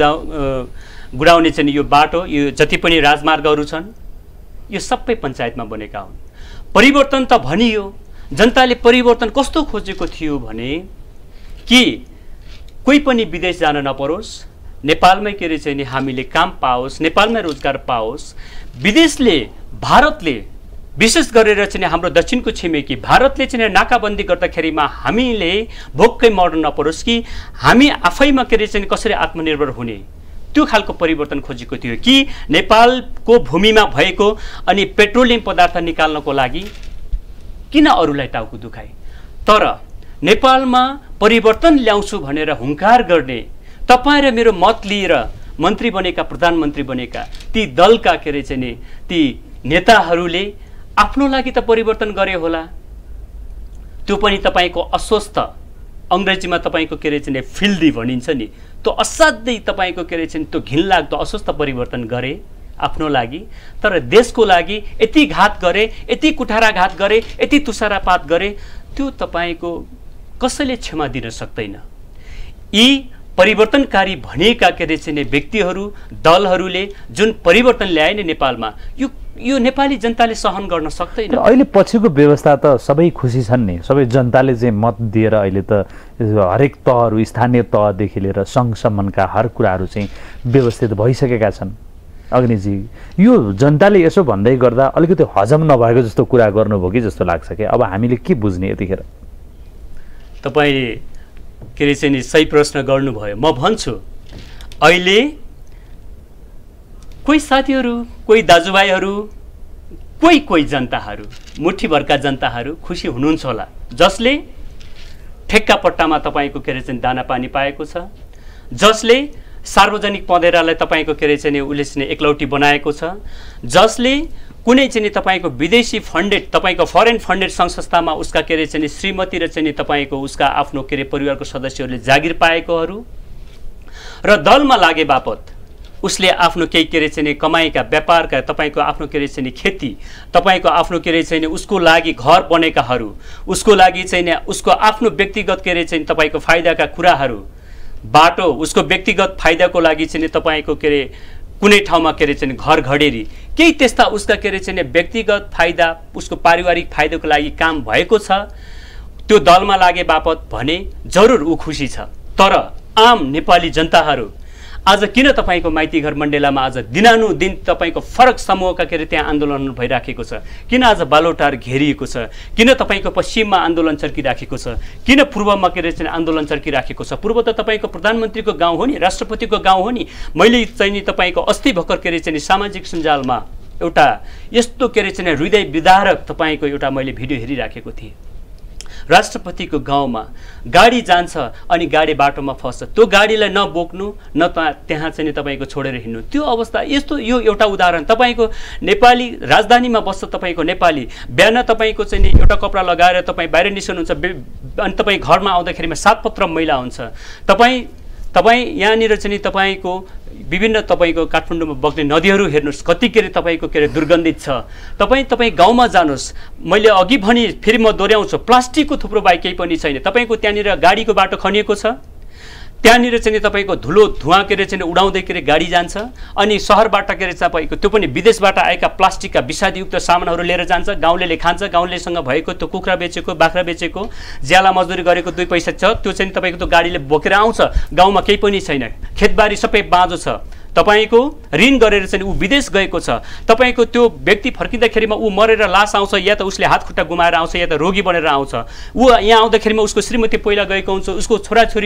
गुडाउने चाहिँ यो बाटो, यो जति पनि राजमार्गहरू छन् यो सबै पञ्चायतमा बनेका हुन्। परिवर्तन त भनियो, जनताले परिवर्तन कस्तो खोजेको थियो भने कि कोही पनि विदेश जान नपरोस्, नेपालमै के अरे चाहिँ नि हामीले काम पाओस्, नेपालमै रोजगार पाओस्। विदेशले भारतले विशेष गरेर चाहिँ हाम्रो दक्षिणको छिमेकी भारतले चाहिँ नाकाबन्दी गर्दाखेरिमा हामीले भोक्कै मर्न नपरोस् कि हामी आफैमा के अरे चाहिँ कसरी आत्मनिर्भर हुने, त्यो खालको परिवर्तन खोजेको थियो कि नेपालको भूमिमा भएको अनि पेट्रोलियम पदार्थ निकाल्नको लागि किन अरूलाई टाउको दुखाए। तर नेपालमा परिवर्तन ल्याउँछु भनेर हुङ्कार गर्ने तपाईँ र मेरो मत लिएर मन्त्री बनेका प्रधानमन्त्री बनेका ती दलका के अरे चाहिँ ती नेताहरूले आफ्नो लागि त परिवर्तन गरे होला, त्यो पनि तपाईँको अस्वस्थ अङ्ग्रेजीमा तपाईँको के अरे चाहिँ फिल्दी भनिन्छ नि, त्यो असाध्यै तपाईँको के अरे चाहिँ त्यो घिनलाग्दो अस्वस्थ परिवर्तन गरे आफ्नो लागि। तर देशको लागि यति घात गरे, यति कुठाराघात गरे, यति तुषारापात गरे, त्यो तपाईँको कसैले क्षमा दिन सक्दैन। यी परिवर्तनकारी भनिएका के अरे चाहिँ व्यक्तिहरू दलहरूले जुन परिवर्तन ल्याए नि नेपालमा, यो नेपाली जनताले सहन गर्न सक्दैन। अहिले पछिको व्यवस्था त सबै खुसी छन् नि, सबै जनताले चाहिँ मत दिएर अहिले त हरेक तहहरू स्थानीय तहदेखि लिएर सङ्घसम्मका हर कुराहरू चाहिँ व्यवस्थित भइसकेका छन्। अग्निजी, यो जनताले यसो भन्दै गर्दा अलिकति हजम नभएको जस्तो कुरा गर्नुभयो कि जस्तो लाग्छ कि अब हामीले के बुझ्ने यतिखेर? तपाईँ के अरे चाहिँ सही प्रश्न गर्नुभयो। म भन्छु अहिले कोही साथीहरू, कोही दाजुभाइहरू, कोही जनताहरू, मुठीभरका जनताहरू खुसी हुनुहुन्छ होला जसले ठेक्का पट्टामा तपाईँको के अरे चाहिँ दाना पानी पाएको छ, जसले सार्वजनिक पँधेरालाई तपाईँको के अरे चाहिँ उसले चाहिँ एकलौटी बनाएको छ, जसले कुनै चाहिँ तपाईँको विदेशी फन्डेड तपाईँको फरेन फन्डेड सङ्घ संस्थामा उसका के अरे चाहिँ श्रीमती र चाहिँ तपाईँको उसका आफ्नो के अरे परिवारको सदस्यहरूले जागिर पाएकोहरू र दलमा लागे बापत उसले आफ्नो केही के अरे चाहिँ कमाइका व्यापारका तपाईँको आफ्नो के अरे चाहिँ खेती, तपाईँको आफ्नो के अरे चाहिँ उसको लागि घर बनेकाहरू, उसको लागि चाहिँ उसको आफ्नो व्यक्तिगत के अरे चाहिँ तपाईँको फाइदाका कुराहरू, बाटो, उसको व्यक्तिगत फाइदाको लागि चाहिँ तपाईँको के अरे कुनै ठाउँमा के अरे चाहिँ घर घडेरी केही त्यस्ता उसका के अरे चाहिँ व्यक्तिगत फाइदा, उसको पारिवारिक फाइदाको लागि काम भएको छ, त्यो दलमा लागे बापत भने जरुर ऊ खुसी छ। तर आम नेपाली जनताहरू आज किन तपाईँको माइतीघर मण्डेलामा आज दिनानुदिन तपाईँको फरक समूहका के अरे त्यहाँ आन्दोलन भइराखेको छ, किन आज बालोटार घेरिएको छ, किन तपाईँको पश्चिममा आन्दोलन चर्किराखेको छ, किन पूर्वमा के अरे चाहिँ आन्दोलन चर्किराखेको छ? पूर्व त तपाईँको प्रधानमन्त्रीको गाउँ हो नि, राष्ट्रपतिको गाउँ हो नि। मैले चाहिँ तपाईँको अस्ति भर्खर के अरे चाहिँ सामाजिक सञ्जालमा एउटा यस्तो के अरे चाहिँ हृदय विदारक तपाईँको एउटा मैले भिडियो हेरिराखेको थिएँ। राष्ट्रपतिको गाउँमा गाडी जान्छ अनि गाडी बाटोमा फस्छ, त्यो गाडीलाई नबोक्नु न त्यहाँ चाहिँ तपाईँको छोडेर हिँड्नु, त्यो अवस्था। यस्तो यो एउटा उदाहरण। तपाईँको नेपाली राजधानीमा बस्छ तपाईँको नेपाली, बिहान तपाईँको चाहिँ एउटा कपडा लगाएर तपाईँ बाहिर निस्कनुहुन्छ अनि तपाईँ घरमा आउँदाखेरिमा 7 पत्र मैला हुन्छ। तपाईँ यहाँनिर चाहिँ तपाईँको विभिन्न तपाईँको काठमाडौँमा बग्ने नदीहरू हेर्नुहोस् कति के अरे तपाईँको के अरे दुर्गन्धित छ। तपाईँ गाउँमा जानुहोस्, मैले अघि भनी फेरि म दोहोऱ्याउँछु, प्लास्टिकको थुप्रो बाहेक केही पनि छैन। तपाईँको त्यहाँनिर गाडीको बाटो खनिएको छ, त्यहाँनिर चाहिँ तपाईँको धुलो धुवाँ के अरे चाहिँ उडाउँदै के अरे गाडी जान्छ, अनि सहरबाट के अरे तपाईँको त्यो पनि विदेशबाट आएका प्लास्टिकका विषादयुक्त सामानहरू लिएर जान्छ, गाउँलेले खान्छ, गाउँलेसँग भएको त्यो कुखुरा बेचेको बाख्रा बेचेको ज्याला मजदुरी गरेको 2 पैसा छ त्यो चाहिँ तपाईँको त्यो गाडीले बोकेर आउँछ, गाउँमा केही पनि छैन, खेतबारी सबै बाँझो छ, तपाईँको ऋण गरेर चाहिँ ऊ विदेश गएको छ, तपाईँको त्यो व्यक्ति फर्किँदाखेरिमा ऊ मरेर लास आउँछ, या त उसले हात खुट्टा गुमाएर आउँछ, या त रोगी बनेर आउँछ, ऊ यहाँ आउँदाखेरिमा उसको श्रीमती पहिला गएको हुन्छ, उसको छोराछोरी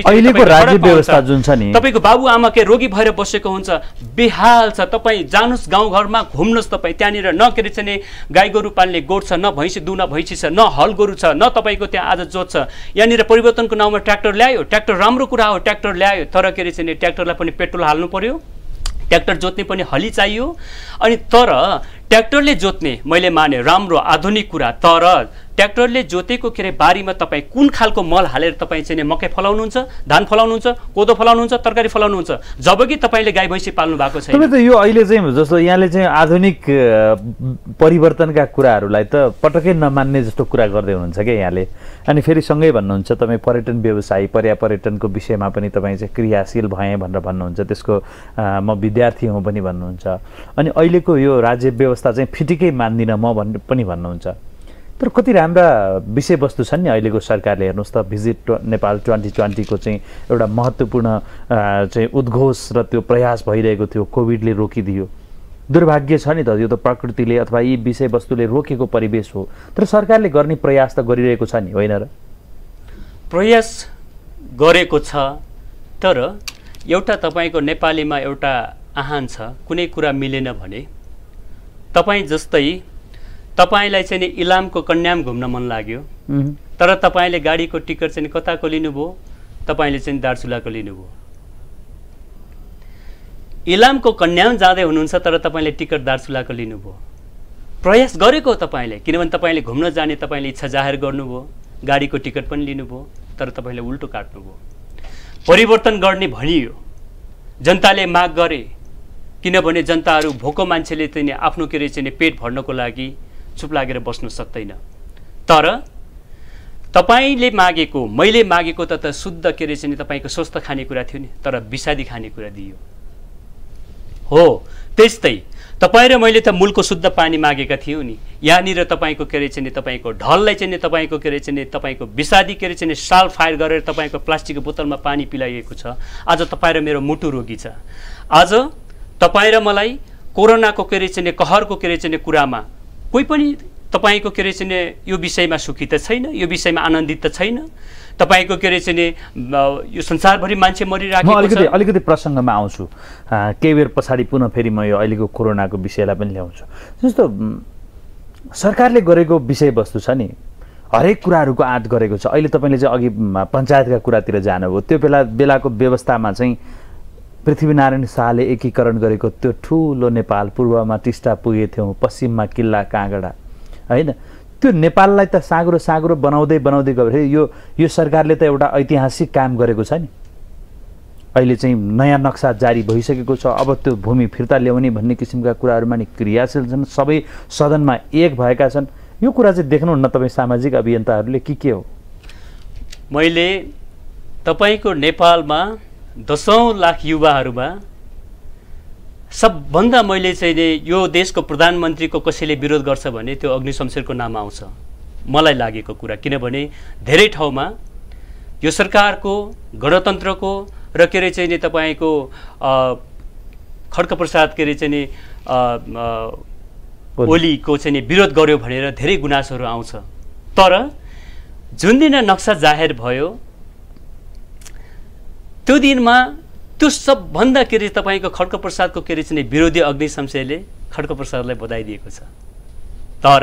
तपाईँको बाबुआमा के रोगी भएर बसेको हुन्छ, बेहाल छ। तपाईँ जानुहोस् गाउँघरमा घुम्नुहोस्, तपाईँ त्यहाँनिर न के अरे चाहिँ गाई गोरु पाल्ने गोठ छ, न भैँसी दुहुना भैँसी छ, न हल गोरु छ, न तपाईँको त्यहाँ आज जोत छ। यहाँनिर परिवर्तनको नाउँमा ट्र्याक्टर ल्यायो, ट्र्याक्टर राम्रो कुरा हो, ट्र्याक्टर ल्यायो, तर के अरे चाहिँ ट्र्याक्टरलाई पनि पेट्रोल हाल्नु पर्यो, ट्र्याक्टर जोत्ने पनि हली चाहियो। अनि तर ट्र्याक्टरले जोत्ने मैले माने राम्रो आधुनिक कुरा, तर ट्र्याक्टरले जोतेको के अरे बारीमा तपाईँ कुन खालको मल हालेर तपाईँ चाहिँ मकै फलाउनुहुन्छ, धान फलाउनुहुन्छ, कोदो फलाउनुहुन्छ, तरकारी फलाउनुहुन्छ, जबकि तपाईँले गाई भैँसी पाल्नु भएको छैन। तपाईँ त यो अहिले चाहिँ जस्तो यहाँले चाहिँ आधुनिक परिवर्तनका कुराहरूलाई त पटक्कै नमान्ने जस्तो कुरा गर्दै हुनुहुन्छ क्या यहाँले। अनि फेरि सँगै भन्नुहुन्छ तपाईँ पर्यटन व्यवसायी, पर्यापर्यटनको विषयमा पनि तपाईँ चाहिँ क्रियाशील भएँ भनेर भन्नुहुन्छ, त्यसको म विद्यार्थी हुँ पनि भन्नुहुन्छ। अनि अहिलेको यो राज्य व्यवस्था चाहिँ फिटिकै मान्दिनँ म पनि भन्नुहुन्छ। तर कति राम्रा विषयवस्तु छन् नि अहिलेको सरकारले। हेर्नुहोस् त भिजिट नेपाल 2020 को चाहिँ एउटा महत्त्वपूर्ण चाहिँ उद्घोष र त्यो प्रयास भइरहेको थियो, कोभिडले रोकिदियो। दुर्भाग्य छ नि त, यो त प्रकृतिले अथवा यी विषयवस्तुले रोकेको परिवेश हो, तर सरकारले गर्ने प्रयास त गरिरहेको छ नि, होइन र? प्रयास गरेको छ, तर एउटा तपाईँको नेपालीमा एउटा आह्वान छ, कुनै कुरा मिलेन भने तपाईँ जस्तै तपाईलाई चाहिँ नि इलामको कन्याम घुम्न मन लाग्यो, तर तपाईँले गाडीको टिकट चाहिँ कताको लिनुभयो, तपाईँले चाहिँ दार्चुलाको लिनुभयो। इलामको कन्याम जाँदै हुनुहुन्छ तर तपाईँले टिकट दार्चुलाको लिनुभयो। प्रयास गरेको तपाईँले, किनभने तपाईँले घुम्न जाने तपाईँले इच्छा जाहेर गर्नुभयो, गाडीको टिकट पनि लिनुभयो, तर तपाईँले उल्टो काट्नुभयो। परिवर्तन गर्ने भनियो, जनताले माग गरे, किनभने जनताहरू भोको मान्छेले चाहिँ आफ्नो के अरे चाहिँ पेट भर्नको लागि चुप लागेर बस्न सक्दैन। तर तपाईँले मागेको, मैले मागेको त शुद्ध के अरे चाहिँ तपाईँको स्वस्थ खानेकुरा थियो नि, तर विषादी खानेकुरा दियो। हो त्यस्तै तपाईँ र मैले त मूलको शुद्ध पानी मागेका थियौँ नि, यहाँनिर तपाईँको के अरे चाहिँ तपाईँको ढललाई चाहिँ तपाईँको के अरे चाहिँ तपाईँको विषादी के अरे चाहिँ साल फायर गरेर तपाईँको प्लास्टिकको बोतलमा पानी पिलाइएको छ। आज तपाईँ र मेरो मुटु रोगी छ। आज तपाईँ र मलाई कोरोनाको के अरे चाहिँ कहरको के अरे चाहिँ कुरामा कोही पनि तपाईँको के अरे चाहिँ यो विषयमा सुखी त छैन, यो विषयमा आनन्दित त छैन। तपाईँको के अरे चाहिँ यो संसारभरि मान्छे मरिराखेको छ। अलिकति प्रसङ्गमा आउँछु, केही बेर पछाडि पुनः फेरि म यो अहिलेको कोरोनाको विषयलाई पनि ल्याउँछु। जस्तो सरकारले गरेको विषयवस्तु छ नि, हरेक कुराहरूको आँट गरेको छ। अहिले तपाईँले चाहिँ अघि पञ्चायतका कुरातिर जानुभयो, त्यो बेलाको व्यवस्थामा चाहिँ पृथ्वीनारायण शाहले एकीकरण गरेको त्यो ठुलो नेपाल, पूर्वमा टिस्टा पुगेथ्यौँ, पश्चिममा किल्ला काँगडा, होइन? त्यो नेपाललाई त साँग्रो साँग्रो बनाउँदै बनाउँदै गयो। यो सरकारले त एउटा ऐतिहासिक काम गरेको छ नि। अहिले चाहिँ नयाँ नक्सा जारी भइसकेको छ। अब त्यो भूमि फिर्ता ल्याउने भन्ने किसिमका कुराहरूमा नि क्रियाशील छन्, सबै सदनमा एक भएका छन्। यो कुरा चाहिँ देख्नुहुन्न तपाईँ सामाजिक अभियन्ताहरूले के हो? मैले तपाईँको नेपालमा 10 लाख युवाहरूमा सबभन्दा मैले चाहिँ यो देशको प्रधानमन्त्रीको कसैले विरोध गर्छ भने त्यो अग्निशमशेरको नाम आउँछ, मलाई लागेको कुरा। किनभने धेरै ठाउँमा यो सरकारको, गणतन्त्रको र के अरे चाहिँ तपाईँको खड्गप्रसाद के अरे चाहिँ ओलीको चाहिँ विरोध गर्यो भनेर धेरै गुनासोहरू आउँछ। तर जुन दिन नक्सा जाहेर भयो त्यो दिनमा त्यो सबभन्दा के अरे तपाईँको खड्गप्रसादको के अरे चाहिँ विरोधी अग्निशमशेरले खड्गप्रसादलाई बधाई दिएको छ। तर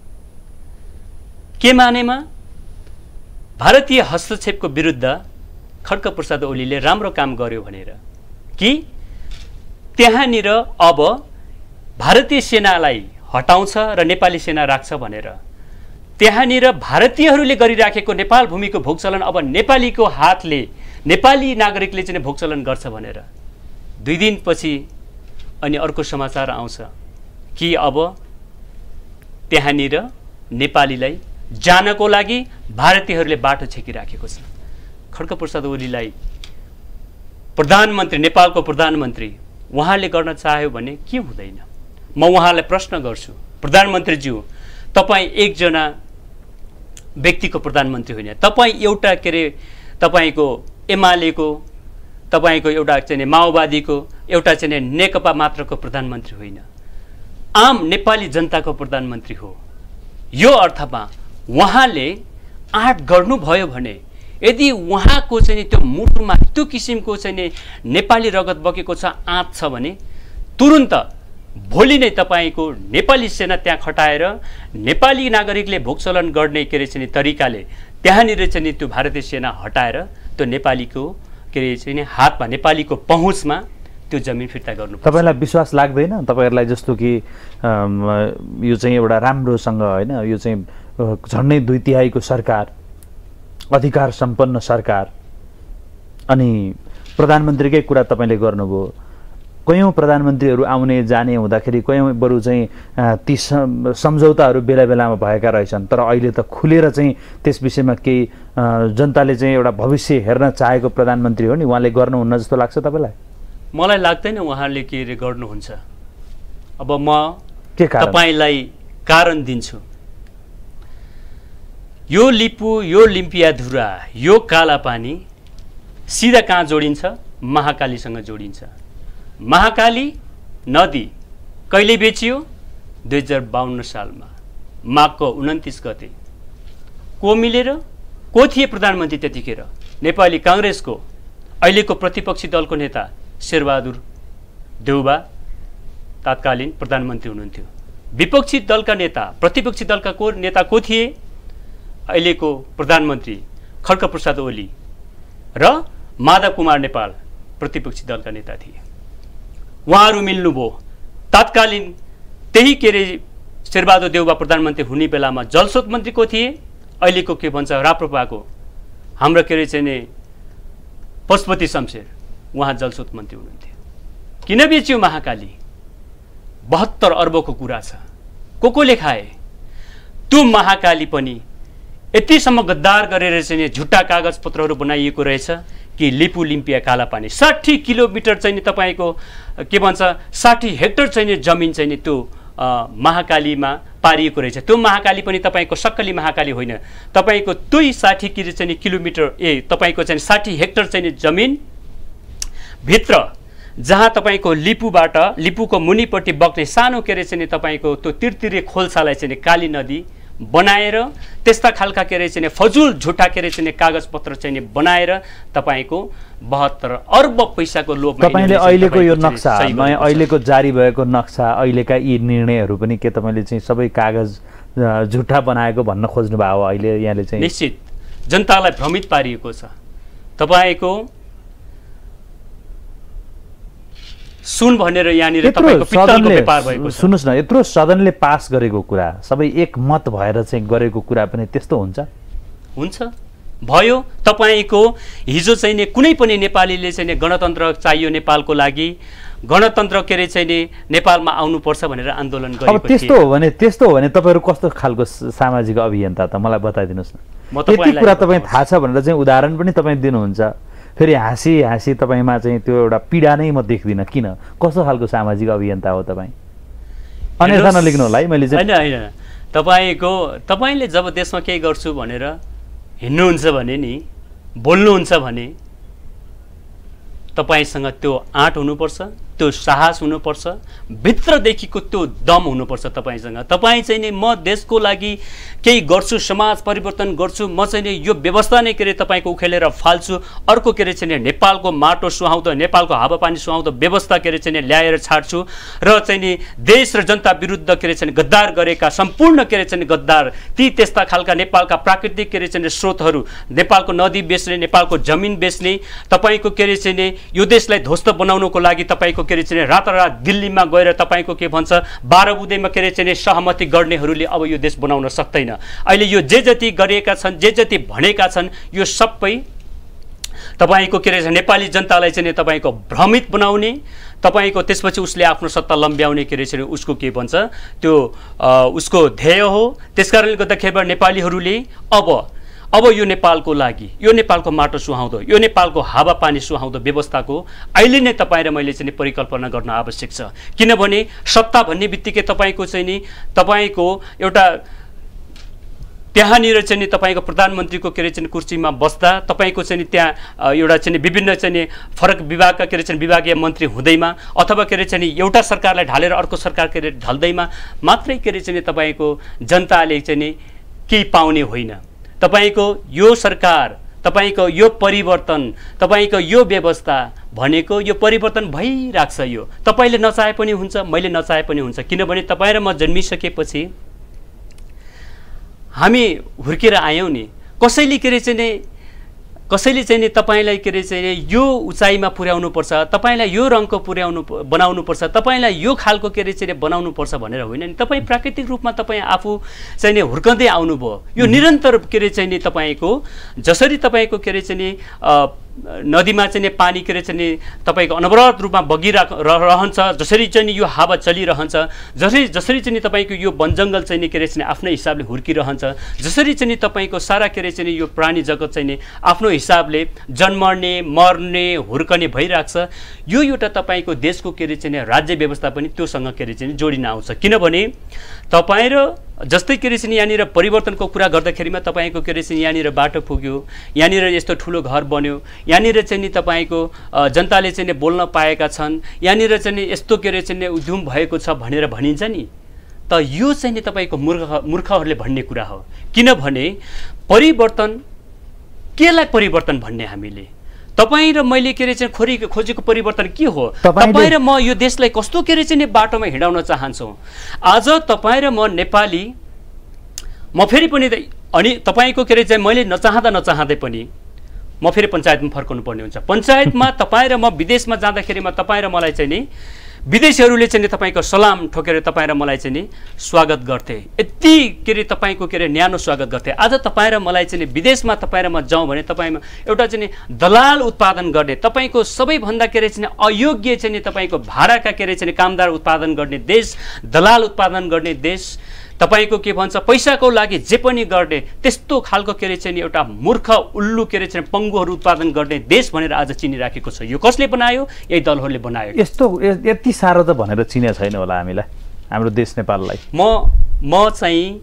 के मानेमा भारतीय हस्तक्षेपको विरुद्ध खड्गप्रसाद ओलीले राम्रो काम गर्यो भनेर कि त्यहाँनिर अब भारतीय सेनालाई हटाउँछ र नेपाली सेना राख्छ भनेर, त्यहाँनिर भारतीयहरूले गरिराखेको नेपाल भूमिको भोगचलन अब नेपालीको हातले, नेपाली नागरिकले चाहिँ भोगचलन गर्छ भनेर 2 दिनपछि अनि अर्को समाचार आउँछ कि अब त्यहाँनिर नेपालीलाई जानको लागि भारतीयहरूले बाटो छेकिराखेको छ। खड्गप्रसाद ओलीलाई प्रधानमन्त्री, नेपालको प्रधानमन्त्री उहाँले गर्न चाह्यो भने के हुँदैन? म उहाँलाई प्रश्न गर्छु, प्रधानमन्त्रीज्यू, तपाईँ एकजना व्यक्तिको प्रधानमन्त्री होइन, तपाईँ एउटा के अरे तपाईँको एमालेको, तपाईँको एउटा चाहिँ माओवादीको, एउटा चाहिँ नेकपा मात्रको प्रधानमन्त्री होइन, आम नेपाली जनताको प्रधानमन्त्री हो। यो अर्थमा उहाँले आँट गर्नुभयो भने यदि उहाँको चाहिँ त्यो मुटुमा त्यो किसिमको चाहिँ नेपाली रगत बगेको छ, आँट छ भने तुरुन्त भोलि नै तपाईँको नेपाली सेना त्यहाँ खटाएर नेपाली नागरिकले भोगचलन गर्ने के अरे चाहिँ तरिकाले त्यहाँनिर चाहिँ त्यो भारतीय सेना हटाएर त्यो नेपालीको के अरे चाहिँ हातमा, नेपालीको पहुँचमा त्यो जमिन फिर्ता गर्नु। तपाईँलाई विश्वास लाग्दैन? तपाईँहरूलाई जस्तो कि यो चाहिँ एउटा राम्रोसँग होइन, यो चाहिँ झन्डै 2/3 सरकार, अधिकार सम्पन्न सरकार, अनि प्रधानमन्त्रीकै कुरा तपाईँले गर्नुभयो, कयौँ प्रधानमन्त्रीहरू आउने जाने हुँदाखेरि कयौँ बरु चाहिँ ती सम्झौताहरू बेला बेलामा भएका रहेछन्, तर अहिले त खुलेर चाहिँ त्यस विषयमा केही जनताले चाहिँ एउटा भविष्य हेर्न चाहेको प्रधानमन्त्री हो नि, उहाँले गर्नुहुन्न जस्तो लाग्छ तपाईँलाई? मलाई लाग्दैन उहाँले के अरे गर्नुहुन्छ। अब म के तपाईँलाई कारण दिन्छु। यो लिपु, यो लिम्पियाधुरा, यो कालापानी सिधा कहाँ जोडिन्छ? महाकालीसँग जोडिन्छ। महाकाली नदी कहिले बेचियो? 2052 सालमा माघको 29 गते। को मिलेर? को थिए प्रधानमन्त्री त्यतिखेर? नेपाली काङ्ग्रेसको अहिलेको प्रतिपक्षी दलको नेता शेरबहादुर देउबा तत्कालीन प्रधानमन्त्री हुनुहुन्थ्यो। विपक्षी दलका नेता, प्रतिपक्षी दलका को नेता को थिए? अहिलेको प्रधानमन्त्री खड्गप्रसाद ओली र माधव कुमार नेपाल प्रतिपक्षी दलका नेता थिए। उहाँहरू मिल्नुभयो। तत्कालीन त्यही के अरे शेरबहादुर देउबा प्रधानमन्त्री हुने बेलामा जलस्रोत मन्त्री को थिए? अहिलेको के भन्छ राप्रपाको हाम्रो के अरे चाहिँ पशुपति शमशेर, उहाँ जलस्रोत मन्त्री हुनुहुन्थ्यो। किन बेच्यो महाकाली? 72 अर्बको कुरा छ। को खाए? त्यो महाकाली पनि यतिसम्म गद्दार गरेर चाहिँ झुट्टा कागजपत्रहरू बनाइएको रहेछ कि लिपु लिम्पिया कालापानी 60 किलोमिटर चाहिँ तपाईँको के भन्छ 60 हेक्टर चाहिँ जमिन चाहिँ त्यो महाकालीमा पारिएको रहेछ। त्यो महाकाली पनि तपाईँको सक्कली महाकाली होइन, तपाईँको त्यही 60 किलोमिटर तपाईँको चाहिँ 60 हेक्टर चाहिँ जमिन भित्र जहाँ तपाईँको लिपुबाट, लिपुको मुनिपट्टि बग्ने सानो के अरे चाहिँ तपाईँको त्यो तिरतिरे खोल्सालाई चाहिँ काली नदी बनाएर त्यस्ता खालका के अरे चाहिँ फजुल झुटा के अरे चाहिँ कागजपत्र चाहिँ बनाएर तपाईँको 72 अर्ब पैसाको लोभमा तपाईँले अहिलेको यो नक्सा, अहिलेको जारी भएको नक्सा, अहिलेका यी निर्णयहरू पनि के तपाईँले चाहिँ सबै कागज झुटा बनाएको भन्न खोज्नु भयो हो? अहिले यहाँले चाहिँ निश्चित जनतालाई भ्रमित पारिएको छ। तपाईँको सुन भनेर यहाँनिर तपाईँको पित्तलको व्यापार भएको छ। सुन्नुहोस् न, यत्रो सदनले पास गरेको कुरा, सबै एकमत भएर चाहिँ गरेको कुरा पनि त्यस्तो हुन्छ? हुन्छ, भयो। तपाईँको हिजो चाहिँ कुनै पनि नेपालीले चाहिँ गणतन्त्र चाहियो नेपालको लागि, गणतन्त्र के अरे चाहिँ नेपालमा आउनुपर्छ भनेर आन्दोलन गरेको थियो। त्यस्तो हो भने तपाईँहरू कस्तो खालको सामाजिक अभियन्ता त मलाई बताइदिनुहोस् न। यति कुरा तपाईँ थाहा छ भनेर चाहिँ उदाहरण पनि तपाईँ दिनुहुन्छ, फेरि हाँसी हाँसी तपाईँमा चाहिँ त्यो एउटा पीडा नै म देख्दिनँ। किन? कस्तो खालको सामाजिक अभियन्ता हो तपाईँ? अन्यथा नलेख्नु होला है। मैले होइन होइन, तपाईँले जब देशमा केही गर्छु भनेर हिँड्नुहुन्छ भने नि, बोल्नुहुन्छ भने तपाईँसँग त्यो आँट हुनुपर्छ, त्यो साहस हुनुपर्छ, भित्रदेखिको त्यो दम हुनुपर्छ तपाईँसँग। तपाईँ चाहिँ नि म देशको लागि केही गर्छु, समाज परिवर्तन गर्छु, म चाहिँ नि यो व्यवस्था नै के अरे तपाईँको उखेलेर फाल्छु, अर्को के अरे चाहिँ नेपालको माटो सुहाउँदो, नेपालको हावापानी सुहाउँदो व्यवस्था के अरे चाहिँ ल्याएर छाड्छु र चाहिँ नि देश र जनता विरुद्ध के अरे चाहिँ गद्दार गरेका सम्पूर्ण के अरे चाहिँ गद्दार ती त्यस्ता खालका नेपालका प्राकृतिक के अरे चाहिँ स्रोतहरू, नेपालको नदी बेच्ने, नेपालको जमिन बेच्ने, तपाईँको के अरे चाहिँ यो देशलाई ध्वस्त बनाउनको लागि तपाईँको के अरे चाहिँ रातारात दिल्लीमा गएर तपाईँको के भन्छ 12 बुँदेमा के अरे चाहिँ सहमति गर्नेहरूले अब यो देश बनाउन सक्दैन। अहिले यो जे जति गरेका छन्, जे जति भनेका छन्, यो सबै तपाईँको के अरे नेपाली जनतालाई चाहिँ तपाईँको भ्रमित बनाउने, तपाईँको त्यसपछि उसले आफ्नो सत्ता लम्ब्याउने के अरे उसको के भन्छ त्यो उसको ध्येय हो। त्यसकारणले गर्दाखेरि नेपालीहरूले अब यो नेपालको लागि, यो नेपालको माटो सुहाउँदो, यो नेपालको हावापानी सुहाउँदो व्यवस्थाको अहिले नै तपाईँ र मैले चाहिँ परिकल्पना गर्न आवश्यक छ। किनभने सत्ता भन्ने बित्तिकै तपाईँको चाहिँ नि तपाईँको एउटा त्यहाँनिर चाहिँ नि तपाईँको प्रधानमन्त्रीको के अरे चाहिँ कुर्सीमा बस्दा तपाईँको चाहिँ त्यहाँ एउटा चाहिँ विभिन्न चाहिँ फरक विभागका के अरे चाहिँ विभागीय मन्त्री हुँदैमा अथवा के अरे चाहिँ एउटा सरकारलाई ढालेर अर्को सरकार के अरे ढल्दैमा मात्रै के अरे चाहिँ तपाईँको जनताले चाहिँ नि केही पाउने होइन। तपाईँको यो सरकार, तपाईँको यो परिवर्तन, तपाईँको यो व्यवस्था भनेको यो परिवर्तन भइरहेको छ। यो तपाईँले नचाहे पनि हुन्छ, मैले नचाहे पनि हुन्छ। किनभने तपाईँ र म जन्मिसकेपछि हामी हुर्केर आयौँ नि। कसैले के अरे चाहिँ नि तपाईँलाई के अरे चाहिँ यो उचाइमा पुर्याउनुपर्छ, तपाईँलाई यो रङको बनाउनुपर्छ, तपाईँलाई यो खालको के अरे चाहिँ बनाउनुपर्छ भनेर होइन नि। तपाईँ प्राकृतिक रूपमा तपाईँ आफू चाहिँ नि हुर्कँदै आउनुभयो। यो निरन्तर के अरे चाहिँ नि तपाईँको जसरी तपाईँको के अरे चाहिँ नि नदीमा चाहिँ पानी के अरे चाहिँ तपाईँको अनवरत रूपमा बगिरहन्छ, जसरी चाहिँ यो हावा चलिरहन्छ, जसरी चाहिँ तपाईँको यो वनजङ्गल चाहिँ के अरे चाहिँ आफ्नै हिसाबले हुर्किरहन्छ, जसरी चाहिँ तपाईँको सारा के अरे चाहिँ यो प्राणी जगत चाहिँ आफ्नो हिसाबले जन्मने मर्ने हुर्कने भइरहेको छ। यो एउटा तपाईँको देशको के अरे चाहिँ राज्य व्यवस्था पनि त्योसँग के अरे चाहिँ जोडिन आउँछ। किनभने तपाईँ र जस्तै के अरे चाहिँ यहाँनिर परिवर्तनको कुरा गर्दाखेरिमा तपाईँको के अरे चाहिँ यहाँनिर बाटो पुग्यो, यहाँनिर यस्तो ठुलो घर बन्यो, यहाँनिर चाहिँ नि तपाईँको जनताले चाहिँ बोल्न पाएका छन्, यहाँनिर चाहिँ यस्तो के अरे चाहिँ उद्यम भएको छ भनेर भनिन्छ नि। त यो चाहिँ नि तपाईँको मूर्खहरूले भन्ने कुरा हो। किनभने परिवर्तन केलाई परिवर्तन भन्ने हामीले तपाईँ र मैले के अरे चाहिँ खोजेको परिवर्तन के हो? तपाईँ र म यो देशलाई कस्तो के अरे चाहिँ बाटोमा हिँडाउन चाहन्छौँ। आज तपाईँ र म नेपाली, म फेरि पनि अनि तपाईँको के अरे चाहिँ मैले नचाहँदै पनि म फेरि पञ्चायतमा फर्कनु पर्ने हुन्छ। पञ्चायतमा तपाईँ र म विदेशमा जाँदाखेरिमा तपाईँ र मलाई चाहिँ नि विदेशीहरूले चाहिँ तपाईँको सलाम ठोकेर तपाईँ र मलाई चाहिँ नि स्वागत गर्थे। यति के अरे तपाईँको के अरे न्यानो स्वागत गर्थे। आज तपाईँ र मलाई चाहिँ विदेशमा तपाईँ र म जाउँ भने तपाईँमा एउटा चाहिँ दलाल उत्पादन गर्ने, तपाईँको सबैभन्दा के अरे चाहिँ अयोग्य चाहिँ तपाईँको भाडाका के अरे चाहिँ कामदार उत्पादन गर्ने देश, दलाल उत्पादन गर्ने देश, तपाईँको के भन्छ पैसाको लागि जे पनि गर्ने त्यस्तो खालको के अरे चाहिँ एउटा मूर्ख उल्लु के अरे चाहिँ पङ्गुहरू उत्पादन गर्ने देश भनेर आज चिनिराखेको छ। यो कसले बनायो? यही दलहरूले बनायो। यस्तो यति साह्रो त भनेर चिने छैन होला हामीलाई, हाम्रो देश नेपाललाई। म चाहिँ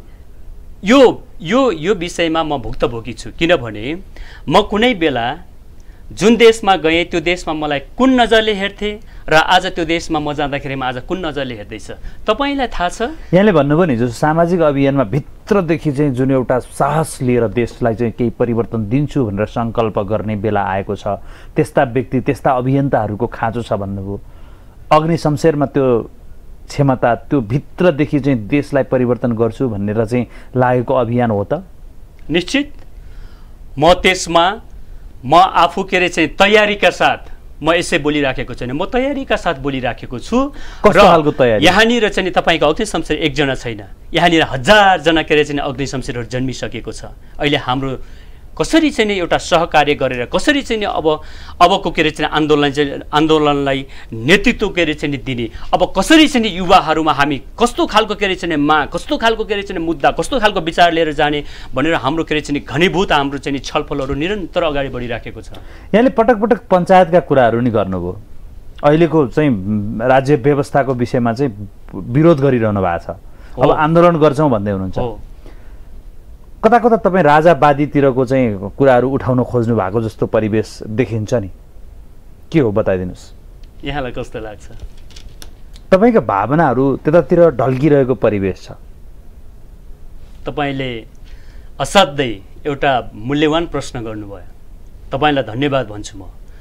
यो विषयमा म भुक्तभोगी छु। किनभने म कुनै बेला जुन देशमा गएँ त्यो देशमा मलाई कुन नजरले हेर्थे र आज त्यो देशमा म जाँदाखेरिमा आज कुन नजरले हेर्दैछ तपाईँलाई थाहा छ? यहाँले भन्नुभयो नि, जो सामाजिक अभियानमा भित्रदेखि चाहिँ जुन एउटा साहस लिएर देशलाई चाहिँ केही परिवर्तन दिन्छु भनेर सङ्कल्प गर्ने बेला आएको छ, त्यस्ता व्यक्ति त्यस्ता अभियन्ताहरूको खाँचो छ भन्नुभयो। अग्नि शमशेरमा त्यो क्षमता, त्यो भित्रदेखि चाहिँ देशलाई परिवर्तन गर्छु भनेर चाहिँ लागेको अभियान हो त? निश्चित म त्यसमा म आफू के अरे चाहिँ तयारीका साथ म यसै बोलिराखेको छैन, म तयारीका साथ बोलिराखेको छु। कस्तो खालको तयारी? यहाँनिर चाहिँ तपाईँको अग्नि शमशेर एकजना छैन, यहाँनिर हजारजना के अरे चाहिँ अग्नि शमशेरहरू जन्मिसकेको छ। अहिले हाम्रो कसरी चाहिँ एउटा सहकार्य गरेर कसरी चाहिँ अबको के अरे चाहिँ आन्दोलनलाई नेतृत्व के अरे चाहिँ दिने, अब कसरी चाहिँ युवाहरूमा हामी कस्तो खालको के अरे चाहिँ माग, कस्तो खालको के अरे चाहिँ मुद्दा, कस्तो खालको विचार लिएर जाने भनेर हाम्रो के अरे चाहिँ घनीभूत हाम्रो चाहिँ छलफलहरू निरन्तर अगाडि बढिराखेको छ। यहाँले पटक पटक पञ्चायतका कुराहरू नि गर्नुभयो, अहिलेको चाहिँ राज्य व्यवस्थाको विषयमा चाहिँ विरोध गरिरहनु भएको छ, अब आन्दोलन गर्छौँ भन्दै हुनुहुन्छ। कता कता तपाईँ राजावादीतिरको चाहिँ कुराहरू उठाउन खोज्नु भएको जस्तो परिवेश देखिन्छ नि, के हो बताइदिनुहोस्। यहाँलाई कस्तो लाग्छ? तपाईँको भावनाहरू त्यतातिर ढल्किरहेको परिवेश छ। तपाईँले असाध्यै एउटा मूल्यवान प्रश्न गर्नुभयो, तपाईँलाई धन्यवाद भन्छु।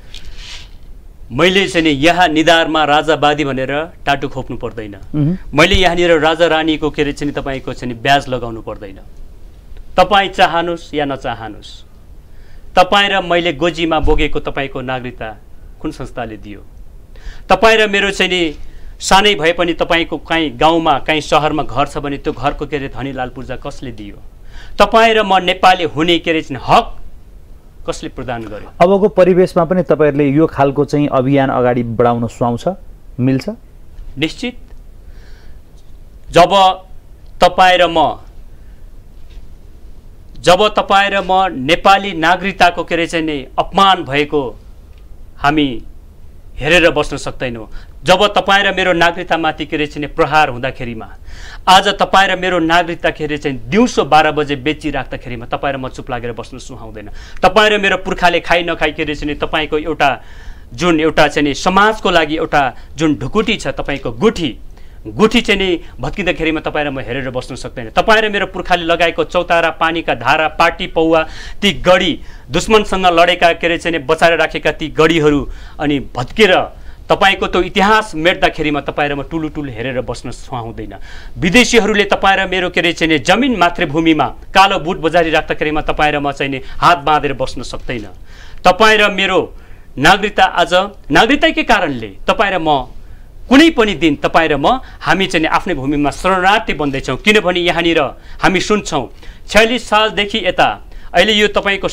मैले चाहिँ यहाँ निधारमा राजावादी भनेर टाटु खोप्नु पर्दैन, मैले यहाँनिर राजा रानीको के अरे चाहिँ तपाईँको चाहिँ ब्याज लगाउनु पर्दैन। तपाईँ चाहनुहोस् या नचाहनुहोस्, तपाईँ र मैले गोजीमा बोकेको तपाईँको नागरिकता कुन संस्थाले दियो? तपाईँ र मेरो चाहिँ नि सानै भए पनि तपाईँको कहीँ गाउँमा कहीँ सहरमा घर छ भने त्यो घरको के अरे धनीलाल पूर्जा कसले दियो? तपाईँ र म नेपाली हुने के अरे चाहिँ हक कसले प्रदान गर्यो? अबको परिवेशमा पनि तपाईहरुले यो खालको चाहिँ अभियान अगाडि बढाउन सुहाउँछ, मिल्छ? निश्चित। जब तपाईं र म नेपाली नागरिकताको के अरे चाहिँ नि अपमान भएको हामी हेरेर बस्न सक्दैनौँ। जब तपाईं र मेरो नागरिकतामाथि के अरे चाहिँ प्रहार हुँदाखेरिमा, आज तपाईं र मेरो नागरिकता के अरे चाहिँ दिउँसो 12 बजे बेचिराख्दाखेरिमा तपाईं र म चुप लागेर बस्न सुहाउँदैन। तपाईं र मेरो पुर्खाले खाइ नखाइ के अरे चाहिँ तपाईंको एउटा जुन एउटा चाहिँ नि समाजको लागि एउटा जुन ढुकुटी छ, तपाईंको गुठी चाहिँ नि भत्किँदाखेरिमा तपाईं र म हेरेर बस्न सक्दैन। तपाईं र मेरो पुर्खाले लगाएको चौतारा, पानीका धारा, पाटी पौवा, ती गढी, दुश्मनसँग लडेका के अरे चाहिँ बचाएर राखेका ती गढीहरू अनि भत्केर तपाईंको त्यो इतिहास मेट्दाखेरिमा तपाईं र म टुलु हेरेर बस्न सुहाउँदैन। विदेशीहरूले तपाईं र मेरो के अरे चाहिँ जमिन मातृभूमिमा कालो बुट बजारी राख्दाखेरिमा तपाईं र म चाहिँ नि हात बाँधेर बस्न सक्दैन। तपाईं र मेरो नागरिकता आज नागरिकताकै कारणले तपाईं र म कुनै पनि दिन तपाईं र म हामी चाहिँ आफ्नै भूमिमा शरणार्थी बन्दैछौँ। किनभने यहाँनिर हामी सुन्छौँ 46 सालदेखि यता अहिले यो तपाईंको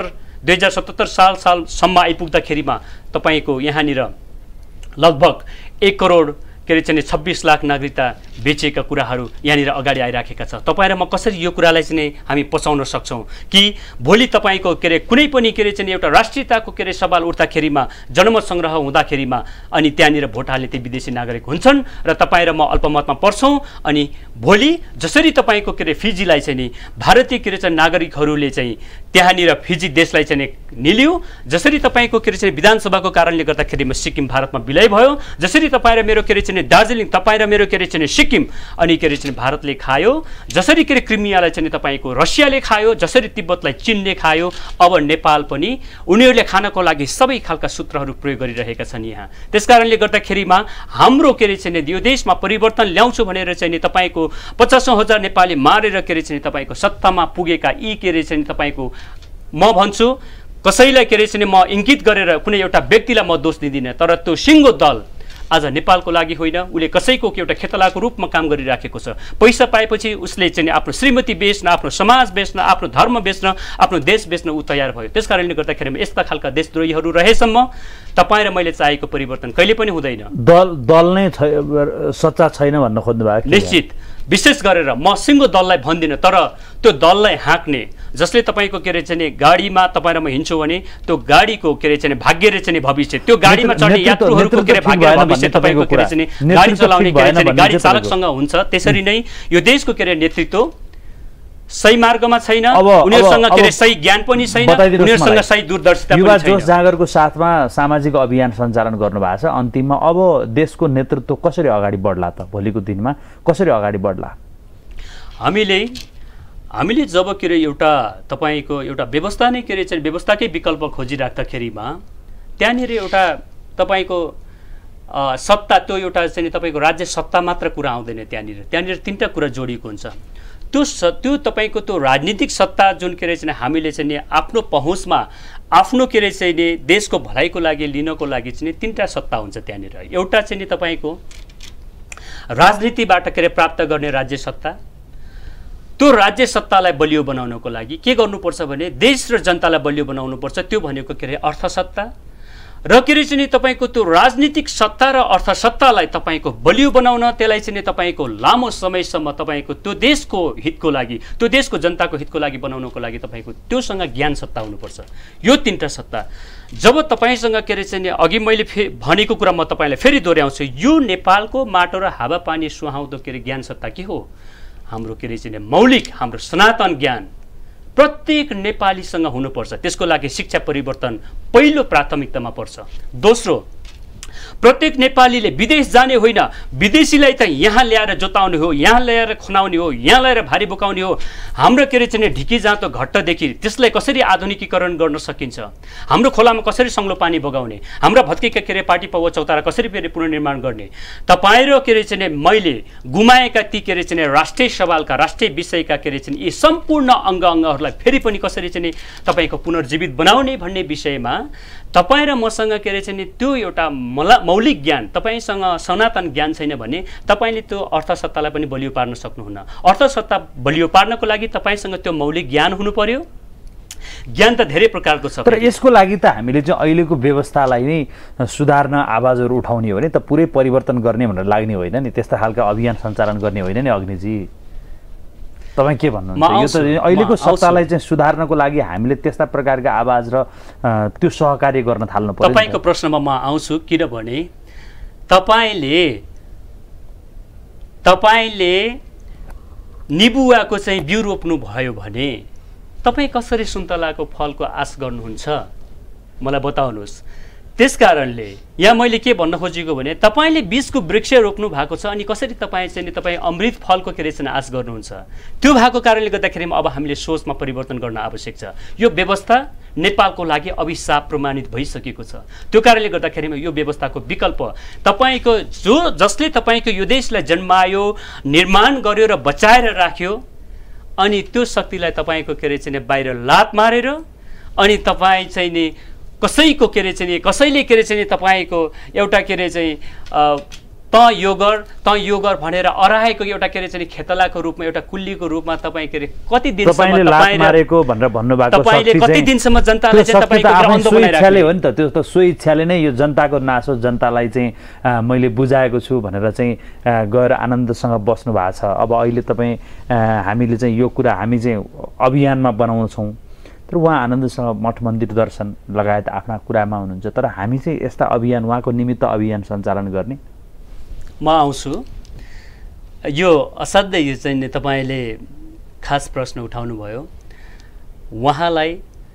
2077 सालसम्म आइपुग्दाखेरिमा तपाईंको यहाँनिर लगभग 1 करोड के अरे चाहिँ 26 लाख नागरिकता बेचेका कुराहरू यहाँनिर अगाडि आइराखेका छ। तपाईं र म कसरी यो कुरालाई चाहिँ हामी पचाउन सक्छौँ कि भोलि तपाईंको के अरे कुनै पनि के अरे चाहिँ एउटा राष्ट्रियताको के अरे सवाल उठ्दाखेरिमा, जनमत संग्रह हुँदाखेरिमा अनि त्यहाँनिर भोट हाल्ने ती विदेशी नागरिक हुन्छन् र तपाईं र म अल्पमतमा पर्छौँ। अनि भोलि जसरी तपाईंको के अरे फिजीलाई चाहिँ नि भारतीय के अरे चाहिँ नागरिकहरूले चाहिँ त्यहाँनिर फिजी देशलाई चाहिँ निल्यो, जसरी तपाईंको के अरे चाहिँ विधानसभाको कारणले गर्दाखेरिमा सिक्किम भारतमा विलय भयो, जसरी तपाईं र मेरो के अरे चाहिँ दार्जिलिङ, तपाईं र मेरो के अरे चाहिँ सिक्किम अनि के अरे चाहिँ भारतले खायो, जसरी के अरे क्रिमियालाई चाहिँ तपाईंको रसियाले खायो, जसरी तिब्बतलाई चीनले खायो, अब नेपाल पनि उनीहरूले खानको लागि सबै खालका सूत्रहरू प्रयोग गरिरहेका छन् यहाँ। त्यसकारणले गर्दाखेरिमा हाम्रो के अरे चाहिँ यो देशमा परिवर्तन ल्याउँछु भनेर चाहिँ तपाईंको 50,000 नेपाली मारेर के अरे चाहिँ तपाईंको सत्तामा पुगेका यी के अरे चाहिँ तपाईंको म भन्छु कसैलाई के अरे चाहिँ म इङ्गित गरेर कुनै एउटा व्यक्तिलाई म दोष दिँदिनँ, तर त्यो सिङ्गो दल आज नेपालको लागि होइन, उसले कसैको एउटा खेतलाको रूपमा काम गरिराखेको छ। पैसा पाएपछि उसले चाहिँ आफ्नो श्रीमती बेच्न, आफ्नो समाज बेच्न, आफ्नो धर्म बेच्न, आफ्नो देश बेच्न ऊ तयार भयो। त्यसकारणले गर्दाखेरि यस्ता खालका देशद्रोहीहरू रहेसम्म तपाईं र मैले चाहेको परिवर्तन कहिले पनि हुँदैन। दल नै सच्चा छैन भन्न खोज्नु भएको? निश्चित, विशेष गरेर म सिङ्गो दललाई भन्दिनँ, तर त्यो दललाई हाँक्ने जसले तपाईंको के अरे चाहिँ गाडीमा तपाईं र म हिँड्छौँ भने त्यो गाडीको के अरे चाहिँ भाग्य रे चाहिँ भविष्य, त्यो गाडीमा चढ्ने यात्रुहरूको के अरे भाग्य भविष्य तपाईंको के अरे चाहिँ गाडी चलाउने के अरे चाहिँ गाडी चालकसँग हुन्छ। त्यसरी नै यो देशको के अरे नेतृत्व सही मार्गमा छैन, उनीहरुसँग के अरे सही ज्ञान पनि छैन, उनीहरुसँग सही दूरदर्शिता पनि छैन। युवा जोश जागरको साथमा सामाजिक अभियान सञ्चालन गर्नु भएको छ। अन्तिममा अब देशको नेतृत्व कसरी अगाडि बढ्ला त? भोलिको दिनमा कसरी अगाडि बढ्ला? हामीले जब के अरे एउटा तपाईंको एउटा व्यवस्था नै के अरे चाहिँ व्यवस्थाकै विकल्प खोजिराख्दाखेरिमा त्यहाँनिर एउटा तपाईंको सत्ता, त्यो एउटा चाहिँ तपाईंको राज्य सत्ता मात्र कुरा आउँदैन। त्यहाँनिर तीनटा कुरा जोडिएको हुन्छ। त्यो तपाईंको त्यो राजनीतिक सत्ता जुन के अरे चाहिँ हामीले चाहिँ आफ्नो पहुँचमा आफ्नो के अरे चाहिँ देशको भलाइको लागि लिनको लागि चाहिँ तीनटा सत्ता हुन्छ त्यहाँनिर। एउटा चाहिँ तपाईंको राजनीतिबाट के अरे प्राप्त गर्ने राज्य सत्ता, त्यो राज्य सत्तालाई बलियो बनाउनको लागि के गर्नुपर्छ भने देश र जनतालाई बलियो बनाउनुपर्छ, त्यो भनेको के अरे अर्थसत्ता। र के अरे चाहिँ तपाईंको त्यो राजनीतिक सत्ता र अर्थसत्तालाई तपाईंको बलियो बनाउन, त्यसलाई चाहिँ तपाईंको लामो समयसम्म तपाईंको त्यो देशको हितको लागि, त्यो देशको जनताको हितको लागि बनाउनको लागि तपाईंको त्योसँग ज्ञान सत्ता हुनुपर्छ। यो तीनटा सत्ता जब तपाईंसँग के अरे चाहिँ अघि मैले भनेको कुरा म तपाईंलाई फेरि दोहोर्याउँछु, यो नेपालको माटो र हावापानी सुहाउँदो के अरे ज्ञान सत्ता के हो? हाम्रो के अरे चाहिँ मौलिक हाम्रो सनातन ज्ञान प्रत्येक नेपालीसँग हुनुपर्छ। त्यसको लागि शिक्षा परिवर्तन पहिलो प्राथमिकतामा पर्छ। दोस्रो, प्रत्येक नेपालीले विदेश जाने होइन, विदेशीलाई त यहाँ ल्याएर जोताउने हो, यहाँ ल्याएर खनाउने हो, यहाँ ल्याएर भारी बोकाउने हो। हाम्रो के अरे चाहिँ ढिकी जाँतो घट्टदेखि त्यसलाई कसरी आधुनिकीकरण गर्न सकिन्छ, हाम्रो खोलामा कसरी सङ्लो पानी बगाउने, हाम्रा भत्केका के अरे पाटी पौवा चौतारा कसरी फेरि पुनर्निर्माण गर्ने, तपाईँ र के अरे चाहिँ मैले गुमाएका ती के अरे चाहिँ राष्ट्रिय सवालका राष्ट्रिय विषयका के अरे चाहिँ यी सम्पूर्ण अङ्गहरूलाई फेरि पनि कसरी चाहिँ तपाईँको पुनर्जीवित बनाउने भन्ने विषयमा तपाईँ र मसँग के अरे चाहिँ त्यो एउटा मौलिक ज्ञान, तपाईसँग सनातन ज्ञान छैन भने तपाईले त्यो अर्थसत्तालाई पनि बलियो पार्न सक्नुहुन्न। अर्थसत्ता बलियो पार्नको लागि तपाईसँग त्यो मौलिक ज्ञान हुनु पर्यो ज्ञान त धेरै प्रकारको छ। तर यसको लागि त हामीले चाहिँ अहिलेको व्यवस्थालाई नै सुधार्न आवाजहरू उठाउने हो भने त पुरै परिवर्तन गर्ने भनेर लाग्ने होइन नि, त्यस्ता खालका अभियान सञ्चालन गर्ने होइन नि अग्निजी। तपाईँ के भन्नुहुन्छ? यो त अहिलेको सत्तालाई चाहिँ सुधार्नको लागि हामीले त्यस्ता प्रकारका आवाज र त्यो सहकार्य गर्न थाल्नु पर्यो। तपाईँको प्रश्नमा म आउँछु, किनभने तपाईँले निबुवाको चाहिँ बिउ रोप्नु भयो भने तपाईँ कसरी सुन्तलाको फलको आश गर्नुहुन्छ मलाई बताउनुहोस्। त्यसकारणले यहाँ मैले के भन्न खोजेको भने तपाईँले बीजको वृक्ष रोप्नु भएको छ अनि कसरी तपाईँ चाहिँ तपाईँ अमृत फलको के रहेछ आश गर्नुहुन्छ। त्यो भएको कारणले गर्दाखेरि अब हामीले सोचमा परिवर्तन गर्न आवश्यक छ। यो व्यवस्था नेपालको लागि अभिशाप प्रमाणित भइसकेको छ। त्यो कारणले गर्दाखेरि यो व्यवस्थाको विकल्प तपाईँको जसले तपाईँको यो देशलाई जन्मायो, निर्माण गर्यो र बचाएर राख्यो, अनि त्यो शक्तिलाई तपाईँको के रहेछ नि बाहिर लात मारेर अनि तपाईँ चाहिँ नि कसैको के रहेछ नि कसैले के रहेछ नि तपाईँको एउटा के रहेछ त यो गर भनेर अराएको एउटा के रहेछ नि खेतलाको रूपमा एउटा कुल्लीको रूपमा तपाईँ के अरे कति दिनसम्म तपाईँले कति दिनसम्म जनतालाई चाहिँ तपाईँको अन्ध बनाइराख्नु हो नि त। त्यो त सो इच्छाले नै यो जनताको नासो जनतालाई चाहिँ मैले बुझाएको छु भनेर चाहिँ गएर आनन्दसँग बस्नु भएको छ। अब अहिले तपाईँ हामीले चाहिँ यो कुरा हामी चाहिँ अभियानमा बनाउँछौँ, तर उहाँ आनन्दसँग मठ मन्दिर दर्शन लगायत आफ्ना कुरामा हुनुहुन्छ, तर हामी चाहिँ यस्ता अभियान उहाँको निमित्त अभियान सञ्चालन गर्ने। म आउँछु। यो असाध्यै चाहिँ तपाईँले खास प्रश्न उठाउनु भयो। उहाँलाई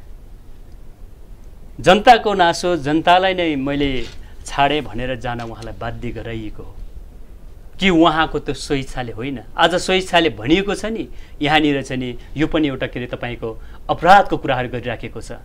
जनताको नासो जनतालाई नै मैले छाडेँ भनेर जान उहाँलाई बाध्य गराइएको हो कि उहाँको त्यो स्वेच्छाले होइन। आज स्वेच्छाले भनिएको छ नि, यहाँनिर चाहिँ नि यो पनि एउटा के अरे तपाईँको अपराधको कुराहरू गरिराखेको छ।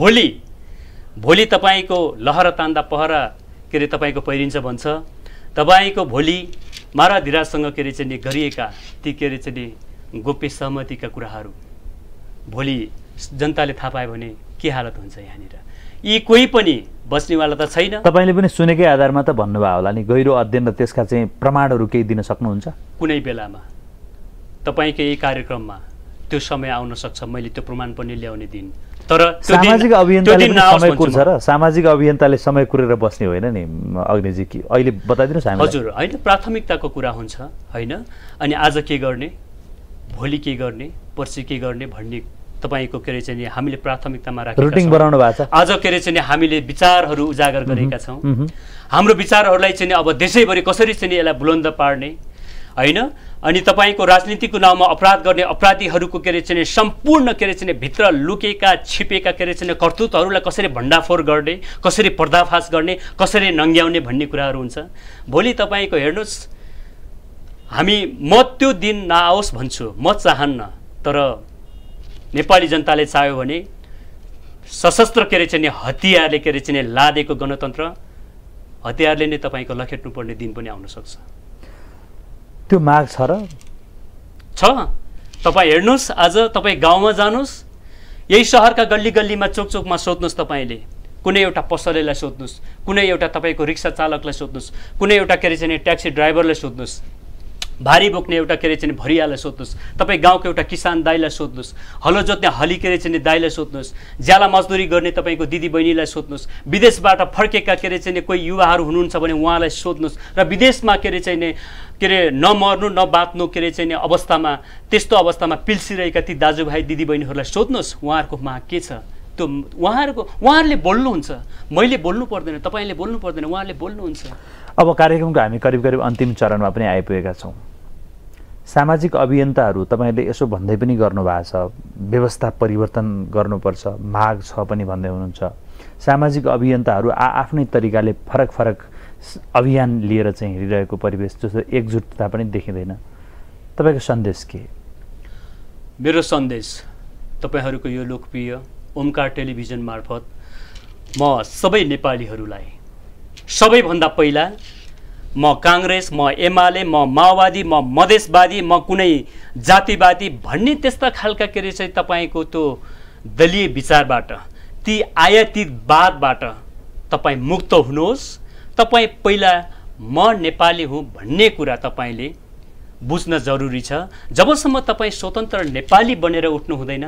भोलि तपाईँको लहरा तान्दा पहरा के अरे तपाईँको पहिरिन्छ भन्छ। तपाईँको भोलि माराधिराजसँग के अरे चाहिँ गरिएका ती के अरे चाहिँ गोप्य सहमतिका कुराहरू भोलि जनताले थाहा पायो भने के हालत हुन्छ यहाँनिर। यी कोही पनि बस्नेवाला त छैन। तपाईँले पनि सुनेकै आधारमा त भन्नुभयो होला नि, गहिरो अध्ययन र त्यसका चाहिँ प्रमाणहरू केही दिन सक्नुहुन्छ? कुनै बेलामा तपाईँकै यही कार्यक्रममा त्यो समय आउन सक्छ, मैले त्यो प्रमाण पनि ल्याउने दिन। तर सामाजिक अभियन्ताले समय कुर्छ र सामाजिक अभियन्ताले समय कुरेर बस्ने होइन नि अग्निजी, कि अहिले बताइदिनुहोस् हामीलाई। हजुर होइन, प्राथमिकताको कुरा हुन्छ होइन। अनि आज के गर्ने, भोलि के गर्ने, पर्सि के गर्ने भन्ने तपाईँको के अरे चाहिँ हामीले प्राथमिकतामा राखेका छौँ। रुटिन बनाउनु भएको छ। आज के अरे चाहिँ हामीले विचारहरू उजागर गरेका छौँ। हाम्रो विचारहरूलाई चाहिँ अब देशैभरि कसरी चाहिँ यसलाई बुलन्द पार्ने होइन। अनि तपाईँको राजनीतिको नाममा अपराध गर्ने अपराधीहरूको के अरे चाहिँ सम्पूर्ण के अरे चाहिँ भित्र लुकेका छिपेका के अरे चाहिँ कर्तुतहरूलाई कसरी भण्डाफोर गर्ने, कसरी पर्दाफास गर्ने, कसरी नङ्ग्याउने भन्ने कुराहरू हुन्छ। भोलि तपाईँको हेर्नुहोस्, हामी म त्यो दिन नआओस् भन्छु, म चाहन्न, तर नेपाली जनताले चाह्यो भने सशस्त्र के अरे चाहिँ हतियारले के अरे चाहिँ लादेको गणतन्त्र हतियारले नै तपाईँको लखेट्नुपर्ने दिन पनि आउन सक्छ। त्यो माग छ र छ। तपाईँ हेर्नुहोस्, आज तपाईँ गाउँमा जानुहोस्, यही सहरका गल्ली गल्लीमा चोक चोकमा सोध्नुहोस्, तपाईँले कुनै एउटा पसलेलाई सोध्नुहोस्, कुनै एउटा तपाईँको रिक्सा चालकलाई सोध्नुहोस्, कुनै एउटा के अरे चाहिँ ट्याक्सी ड्राइभरलाई सोध्नुहोस्, भारी बोक्ने एउटा के अरे चाहिँ भरियालाई सोध्नुहोस्, तपाईँ गाउँको एउटा किसान दाइलाई सोध्नुहोस्, हलो जोत्ने हली के अरे चाहिँ दाइलाई सोध्नुहोस्, ज्याला मजदुरी गर्ने तपाईँको दिदी बहिनीलाई सोध्नुहोस्, विदेशबाट फर्केका के अरे चाहिँ कोही युवाहरू हुनुहुन्छ भने उहाँलाई सोध्नुहोस्, र विदेशमा के अरे चाहिँ के अरे नमर्नु नबाच्नु के अरे चाहिँ अवस्थामा त्यस्तो अवस्थामा पिल्सिरहेका ती दाजुभाइ दिदीबहिनीहरूलाई सोध्नुहोस् उहाँहरूको माग के छ। त्यो उहाँहरूले बोल्नुहुन्छ, मैले बोल्नु पर्दैन, तपाईँले बोल्नु पर्दैन, उहाँहरूले बोल्नुहुन्छ। अब कार्यक्रमको हामी करिब करिब अन्तिम चरणमा पनि आइपुगेका छौँ। सामाजिक अभियन्ताहरू तपाईँले यसो भन्दै पनि गर्नुभएको छ, व्यवस्था परिवर्तन गर्नुपर्छ, माग छ पनि भन्दै हुनुहुन्छ। सामाजिक अभियन्ताहरू आफ्नै तरिकाले फरक फरक अभियान लिएर चाहिँ हिँडिरहेको परिवेश जस्तो एकजुटता पनि देखिँदैन। तपाईँको सन्देश के? मेरो सन्देश तपाईँहरूको यो लोकप्रिय ओमकार टेलिभिजन मार्फत म सबै नेपालीहरूलाई, सबैभन्दा पहिला म काङ्ग्रेस, म एमाले, म माओवादी, म मधेसवादी, म कुनै जातिवादी भन्ने त्यस्ता खालका के अरे चाहिँ तपाईँको त्यो दलीय विचारबाट, ती आयातितवादबाट तपाईँ मुक्त हुनुहोस्। तपाईँ पहिला म नेपाली हुँ भन्ने कुरा तपाईँले बुझ्न जरुरी छ। जबसम्म तपाईँ स्वतन्त्र नेपाली बनेर उठ्नु हुँदैन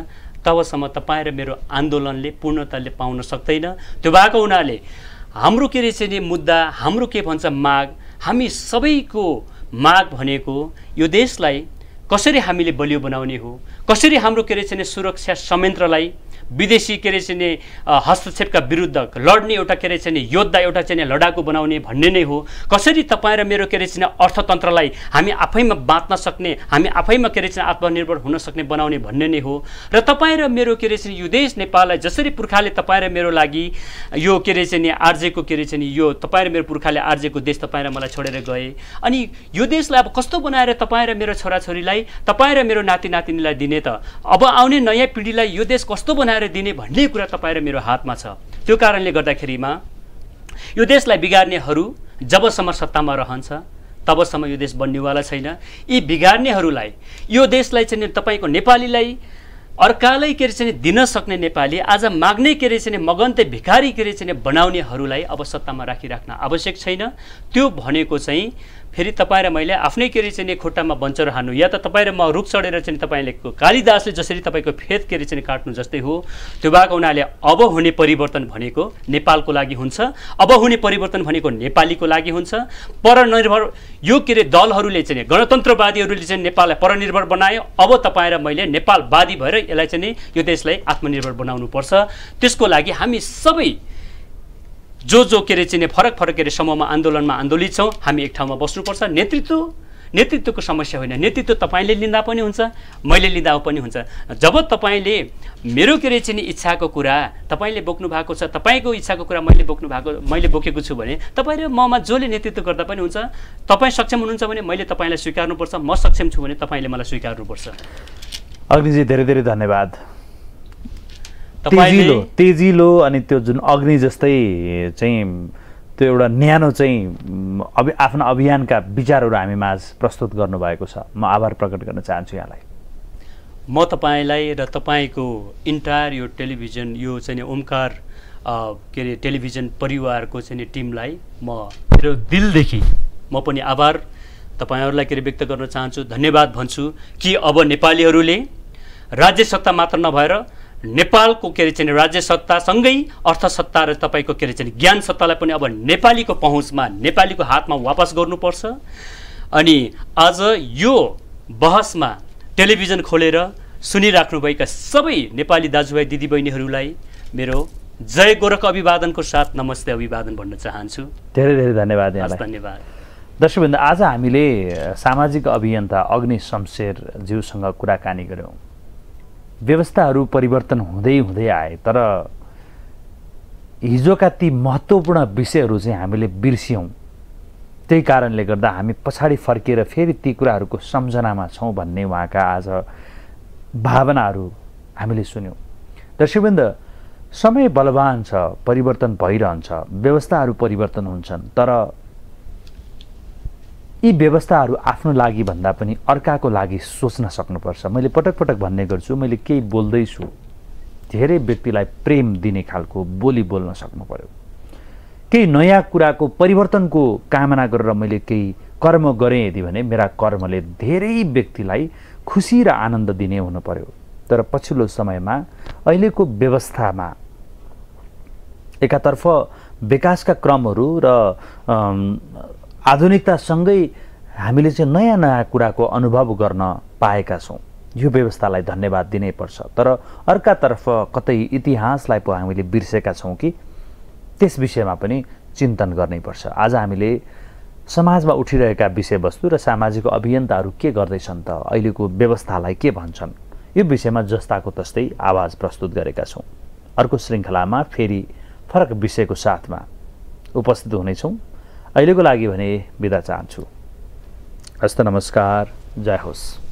तबसम्म तपाईँ र मेरो आन्दोलनले पूर्णताले पाउन सक्दैन। त्यो भएको हुनाले हाम्रो के रहेछ नि मुद्दा, हाम्रो के भन्छ माग, हामी सबैको माग भनेको यो देशलाई कसरी हामीले बलियो बनाउने हो, कसरी हाम्रो के रहेछ नि सुरक्षा संयन्त्रलाई विदेशी के रहेछ नि हस्तक्षेपका विरुद्ध लड्ने एउटा के रहेछ नि योद्धा, एउटा चाहिँ लडाकु बनाउने भन्ने नै हो। कसरी तपाईँ र मेरो के रहेछ नि अर्थतन्त्रलाई हामी आफैमा बाँच्न सक्ने, हामी आफैमा के रहेछ आत्मनिर्भर हुन सक्ने बनाउने भन्ने नै हो। र तपाईँ र मेरो के रहेछ नि यो देश नेपाललाई जसरी पुर्खाले तपाईँ र मेरो लागि यो के रहेछ नि आर्जेको के रहेछ नि यो तपाईँ र मेरो पुर्खाले आर्जेको देश तपाईँ र मलाई छोडेर गए, अनि यो देशलाई अब कस्तो बनाएर तपाईँ र मेरो छोराछोरीलाई, तपाईँ र मेरो नाति नातिनीलाई दिने त, अब आउने नयाँ पिँढीलाई यो देश कस्तो बनाएर दिने भन्ने कुरा तपाईँ र मेरो हातमा छ। त्यो कारणले गर्दाखेरिमा यो देशलाई बिगार्नेहरू जबसम्म सत्तामा रहन्छ तबसम्म यो देश बन्नेवाला छैन। यी बिगार्नेहरूलाई यो देशलाई चाहिँ तपाईँको नेपालीलाई अर्कालाई के रहेछ नि दिन सक्ने नेपाली आज माग्ने के रहेछ नि मगन्ते भिखारी के रहेछ नि बनाउनेहरूलाई अब सत्तामा राखिराख्न आवश्यक छैन। त्यो भनेको चाहिँ फेरि तपाईँ र मैले आफ्नै के रहेछ नि खुट्टामा बन्चर हान्नु, या त तपाईँ र म रुख चढेर चाहिँ तपाईँले कालिदासले जसरी तपाईँको फेद के रहेछ नि काट्नु जस्तै हो। त्यो भएको हुनाले अब हुने परिवर्तन भनेको नेपालको लागि हुन्छ, अब हुने परिवर्तन भनेको नेपालीको लागि हुन्छ। परनिर्भर यो के अरे दलहरूले चाहिँ गणतन्त्रवादीहरूले चाहिँ नेपाललाई परनिर्भर बनायो, अब तपाईँ र मैले नेपालवादी भएर यसलाई चाहिँ यो देशलाई आत्मनिर्भर बनाउनुपर्छ। त्यसको लागि हामी सबै जो के अरे चाहिँ फरक के अरे समूहमा आन्दोलनमा आन्दोलित छौँ, हामी एक ठाउँमा बस्नुपर्छ। नेतृत्वको समस्या होइन, नेतृत्व तपाईँले लिँदा पनि हुन्छ, मैले लिँदा पनि हुन्छ। जब तपाईँले मेरो के अरे चाहिँ इच्छाको कुरा तपाईँले बोक्नु भएको छ, तपाईँको इच्छाको कुरा मैले बोकेको छु भने तपाईँ र ममा जसले नेतृत्व गर्दा पनि हुन्छ। तपाईँ सक्षम हुनुहुन्छ भने मैले तपाईँलाई स्वीकार्नुपर्छ, म सक्षम छु भने तपाईँले मलाई स्वीकार्नुपर्छ। अग्निजी धेरै धेरै धन्यवाद। तेजिलो अनि त्यो जुन अग्नि जस्तै चाहिँ त्यो एउटा न्यानो चाहिँ आफ्नो अभियानका विचारहरू हामी माझ प्रस्तुत गर्नुभएको छ। म आभार प्रकट गर्न चाहन्छु यहाँलाई। म तपाईँलाई र तपाईँको इन्टायर यो टेलिभिजन यो चाहिँ ओमकार के अरे टेलिभिजन परिवारको चाहिँ टिमलाई म मेरो दिलदेखि म पनि आभार तपाईँहरूलाई के अरे व्यक्त गर्न चाहन्छु, धन्यवाद भन्छु कि अब नेपालीहरूले राज्य सत्ता मात्र नभएर नेपालको के अरे चाहिँ राज्य सत्तासँगै अर्थसत्ता र तपाईँको के अरे चाहिँ ज्ञान सत्तालाई पनि अब नेपालीको पहुँचमा, नेपालीको हातमा वापस गर्नुपर्छ। अनि आज यो बहसमा टेलिभिजन खोलेर सुनिराख्नुभएका सबै नेपाली दाजुभाइ दिदीबहिनीहरूलाई मेरो जय गोरख अभिवादनको साथ नमस्ते अभिवादन भन्न चाहन्छु। धेरै धेरै धन्यवाद यहाँलाई। धन्यवाद। दर्शकवृन्द, आज हामीले सामाजिक अभियन्ता अग्नि शमशेरज्यूसँग कुराकानी गऱ्यौँ। व्यवस्थाहरू परिवर्तन हुँदै हुँदै आए, तर हिजोका ती महत्त्वपूर्ण विषयहरू चाहिँ हामीले बिर्स्यौँ। त्यही कारणले गर्दा हामी पछाडि फर्किएर फेरि ती कुराहरूको सम्झनामा छौँ भन्ने उहाँका आज भावनाहरू हामीले सुन्यौँ। दर्शकवृन्द, समय बलवान छ, परिवर्तन भइरहन्छ, व्यवस्थाहरू परिवर्तन हुन्छन्, तर यी व्यवस्थाहरू आफ्नो लागि भन्दा पनि अर्काको लागि सोच्न सक्नुपर्छ। मैले पटक पटक भन्ने गर्छु, मैले केही बोल्दैछु, धेरै व्यक्तिलाई प्रेम दिने खालको बोली बोल्न सक्नु पर्यो। केही नयाँ कुराको परिवर्तनको कामना गरेर मैले केही कर्म गरेँ यदि भने मेरा कर्मले धेरै व्यक्तिलाई खुसी र आनन्द दिने हुनु पर्यो। तर पछिल्लो समयमा अहिलेको व्यवस्थामा एकातर्फ विकासका क्रमहरू र आधुनिकतासँगै हामीले चाहिँ नयाँ नयाँ कुराको अनुभव गर्न पाएका छौँ। यो व्यवस्थालाई धन्यवाद दिनैपर्छ। तर अर्कातर्फ कतै इतिहासलाई पो हामीले बिर्सेका छौँ कि त्यस विषयमा पनि चिन्तन गर्नैपर्छ। आज हामीले समाजमा उठिरहेका विषयवस्तु र सामाजिक अभियन्ताहरू के गर्दैछन् त, अहिलेको व्यवस्थालाई के भन्छन्, यो विषयमा जस्ताको तस्तै आवाज प्रस्तुत गरेका छौँ। अर्को श्रृङ्खलामा फेरि फरक विषयको साथमा उपस्थित हुनेछौँ। अहिलेको लागि भने बिदा चाहन्छु। हस्त नमस्कार, जय होस्।